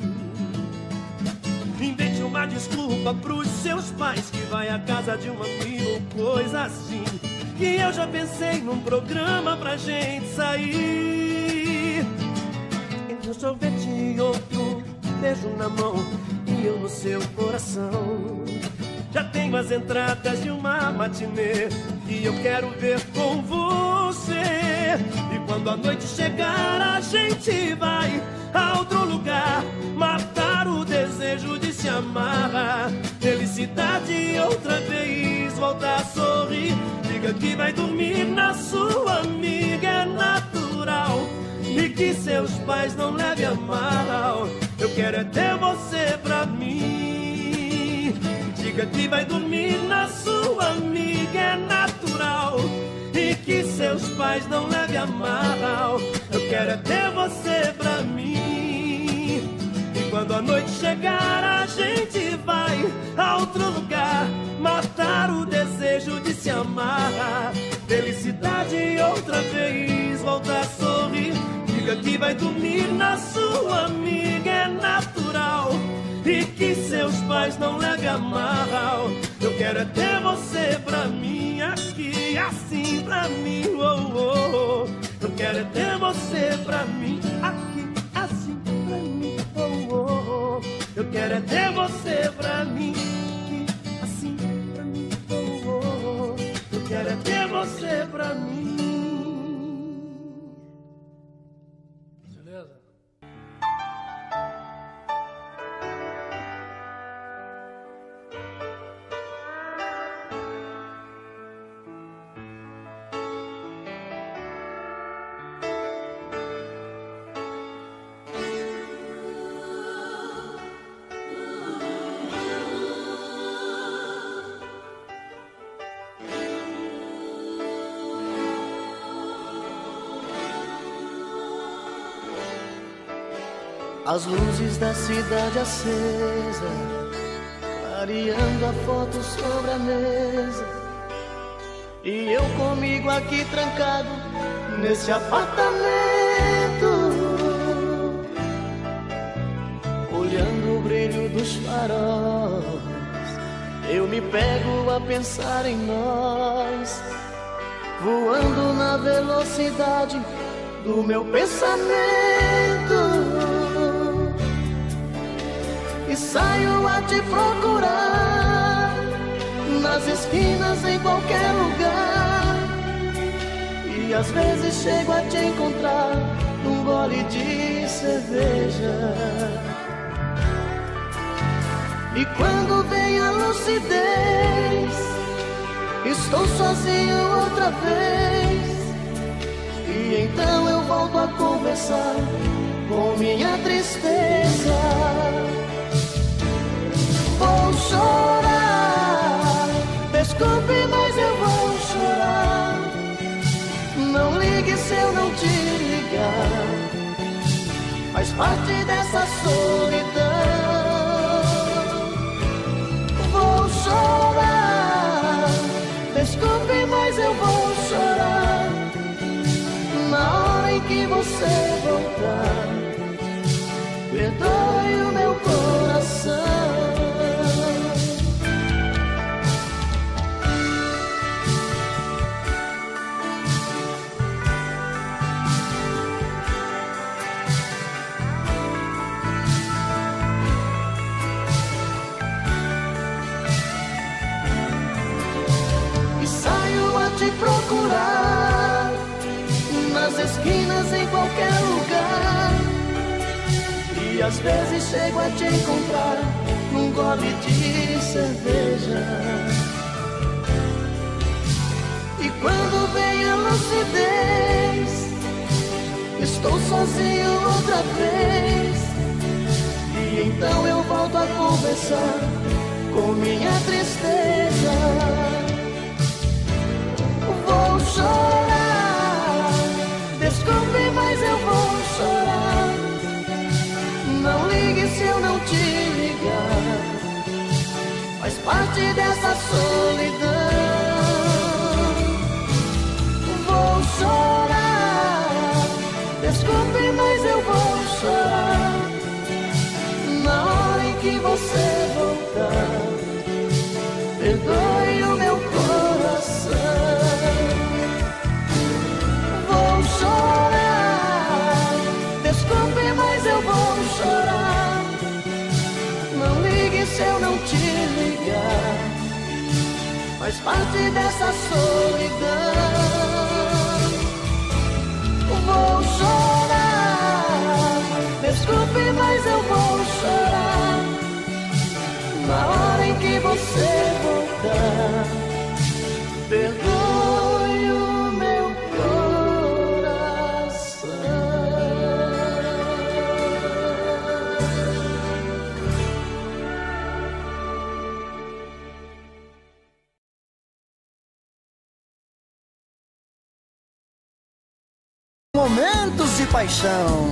Speaker 5: Invente uma desculpa pros seus pais, que vai à casa de um amigo, coisa assim. Que eu já pensei num programa pra gente sair. Entre um sorvete e outro, beijo na mão e eu no seu coração. Já tenho as entradas de uma matinê e eu quero ver com você. E quando a noite chegar a gente vai a outro lugar, matar o desejo de se amar. Felicidade outra vez, voltar a sorrir. Diga que vai dormir na sua amiga, é natural. E que seus pais não levem a mal. Eu quero é ter você pra mim. Diga que vai dormir na sua amiga, é natural. E que seus pais não levem a mal. Eu quero é ter você pra mim. E quando a noite chegar a gente vai a outro lugar, matar o desejo de se amar. Felicidade outra vez, voltar a sorrir. Diga que vai dormir na sua amiga, é natural. E que seus pais não levem a mal. Eu quero é ter você pra mim aqui, assim pra mim, oh, oh, oh. Eu quero é ter você pra mim aqui, assim pra mim, oh, oh, oh. Eu quero é ter você pra mim aqui, assim pra mim, oh, oh, oh. Eu quero é ter você pra mim.
Speaker 3: Beleza?
Speaker 2: as luzes da cidade acesa, clareando a foto sobre a mesa, e eu comigo aqui trancado nesse apartamento, olhando o brilho dos faróis. Eu me pego a pensar em nós, voando na velocidade do meu pensamento, e saio a te procurar nas esquinas, em qualquer lugar, e às vezes chego a te encontrar num gole de cerveja. E quando vem a lucidez, estou sozinho outra vez, e então eu volto a conversar com minha tristeza. Vou chorar, desculpe, mas eu vou chorar. Não ligue se eu não te ligar, faz parte dessa solidão. Vou chorar, desculpe, mas eu vou chorar. Na hora em que você voltar, perdoe o meu coração. Te procurar nas esquinas, em qualquer lugar, e às vezes chego a te encontrar num gole de cerveja. E quando vem a lucidez, estou sozinho outra vez, e então eu volto a conversar com minha tristeza. Vou chorar, desculpe, mas eu vou chorar. Não ligue se eu não te ligar, faz parte dessa solidão. Vou chorar, desculpe, mas eu vou chorar. Na hora em que você voltar, perdoe o meu coração. Vou chorar, desculpe, mas eu vou chorar. Não ligue se eu não te ligar, faz parte dessa solidão. Vou chorar, desculpe, mas eu vou chorar. Na hora em que você voltar, perdoe o meu coração.
Speaker 7: Momentos de paixão.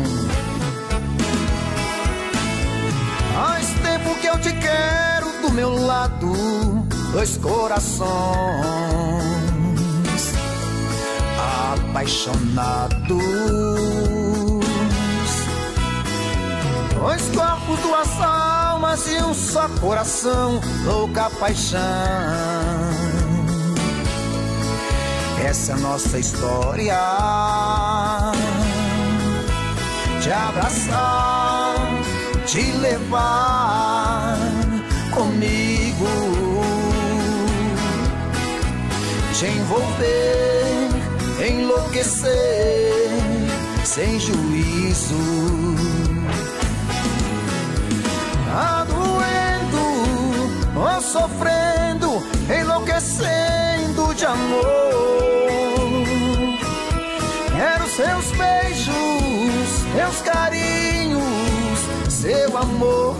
Speaker 7: Faz tempo que eu te quero do meu lado, dois corações apaixonados, dois corpos, duas almas e um só coração, louca paixão. Essa é a nossa história, te abraçar, te levar comigo, te envolver, enlouquecer sem juízo. Tá doendo ou sofrendo, enlouquecendo de amor. Quero seus beijos, meus carinhos, seu amor.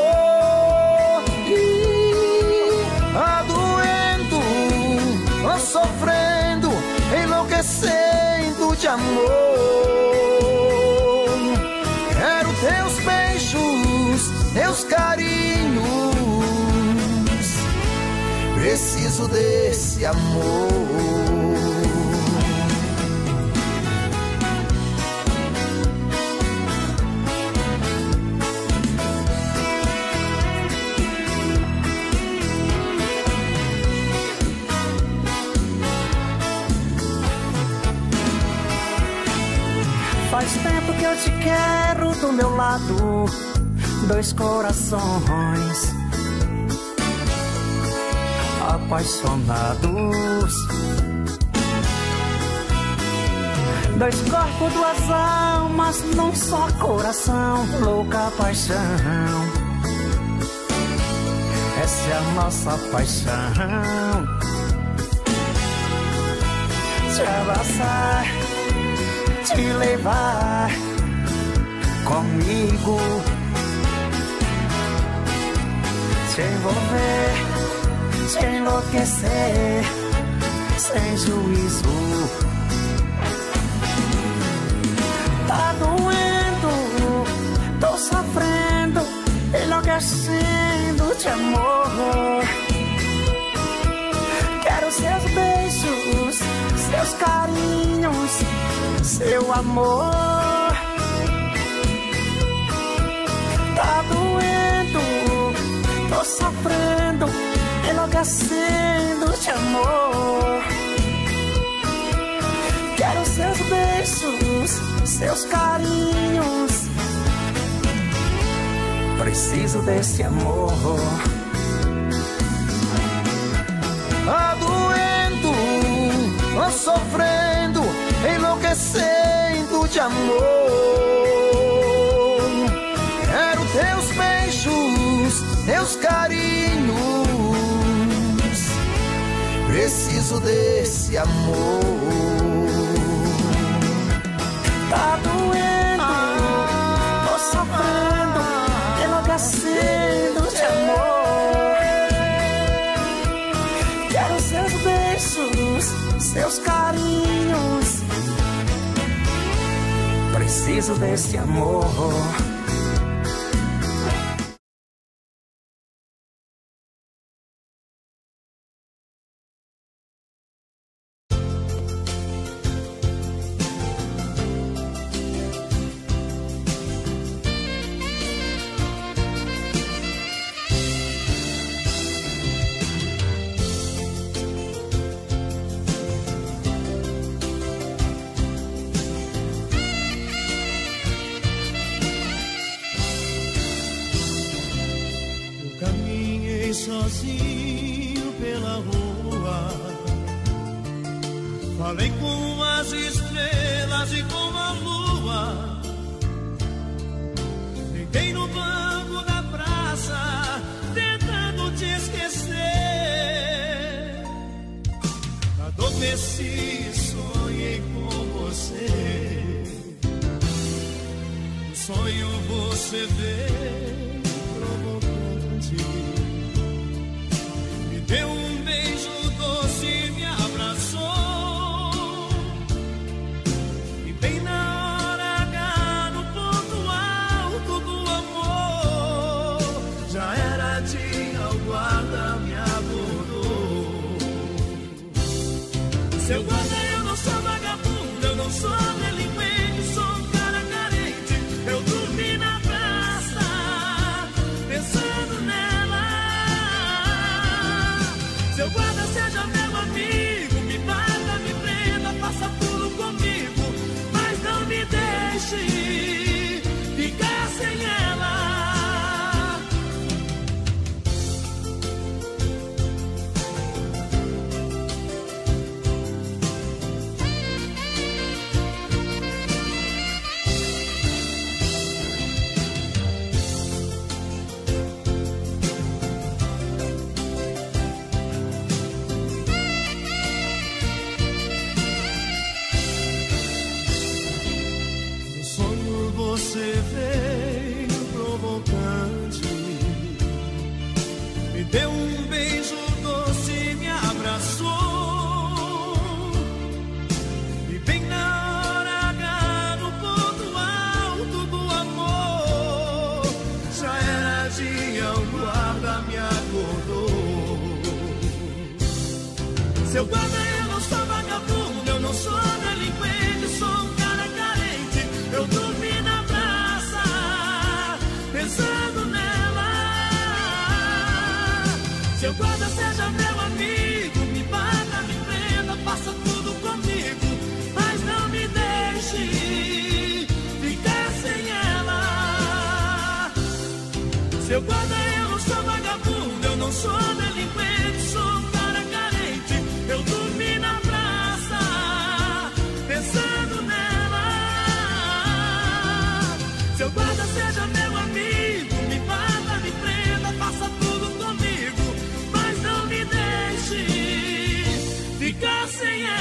Speaker 7: Tá doendo ou sofrendo, enlouquecendo de amor. Quero teus beijos, meus carinhos. Preciso desse amor.
Speaker 2: Faz tempo que eu te quero do meu lado, dois corações apaixonados, dois corpos, duas almas num só coração, louca paixão. Essa é a nossa paixão. Te abraçar, te levar comigo, te envolver, te enlouquecer sem juízo. Tá doendo, tô sofrendo, enlouquecendo de amor. Quero seus beijos, seus carinhos, seu amor. Tá doendo, tô sofrendo, enlouquecendo de amor. Quero seus beijos, seus carinhos. Preciso desse amor.
Speaker 7: Tá doendo, tô sofrendo, enlouquecendo de amor. Quero teus beijos, teus carinhos. Preciso desse amor.
Speaker 2: Tá doendo, tô sofrendo, enlouquecendo de amor. Quero seus beijos, seus carinhos. Preciso desse amor.
Speaker 6: Sozinho pela rua, falei com as estrelas e com a lua. Fiquei no banco da praça tentando te esquecer. Adormeci, sonhei com você. No sonho você veio provocante. Deu um beijo doce, me abraçou. E bem na hora H, no ponto alto do amor, já era dia, o guarda me abordou. Seu guarda, eu não sou vagabundo, eu não sou delinquente, sou um cara carente. Eu dormi na praça, pensando nela. Seu guarda, seja meu amigo, me bata, me prenda, faça tudo comigo, mas não me deixe ficar sem ela. Você veio provocante, me deu um beijo doce, me abraçou. E bem na hora H, no ponto alto do amor, já era
Speaker 5: Seu guarda, eu não sou vagabundo, eu não sou delinquente, sou um cara carente. Eu dormi na praça, pensando nela. Seu guarda, seja meu amigo, me bata, me prenda, faça tudo comigo, mas não me deixe ficar sem ela. Seu guarda, eu não sou vagabundo, eu não sou delinquente, sou um cara carente. Eu dormi na praça, pensando nela. Seu guarda, seja meu amigo, me bata, me prenda, faça tudo comigo, mas não me deixe ficar sem ela.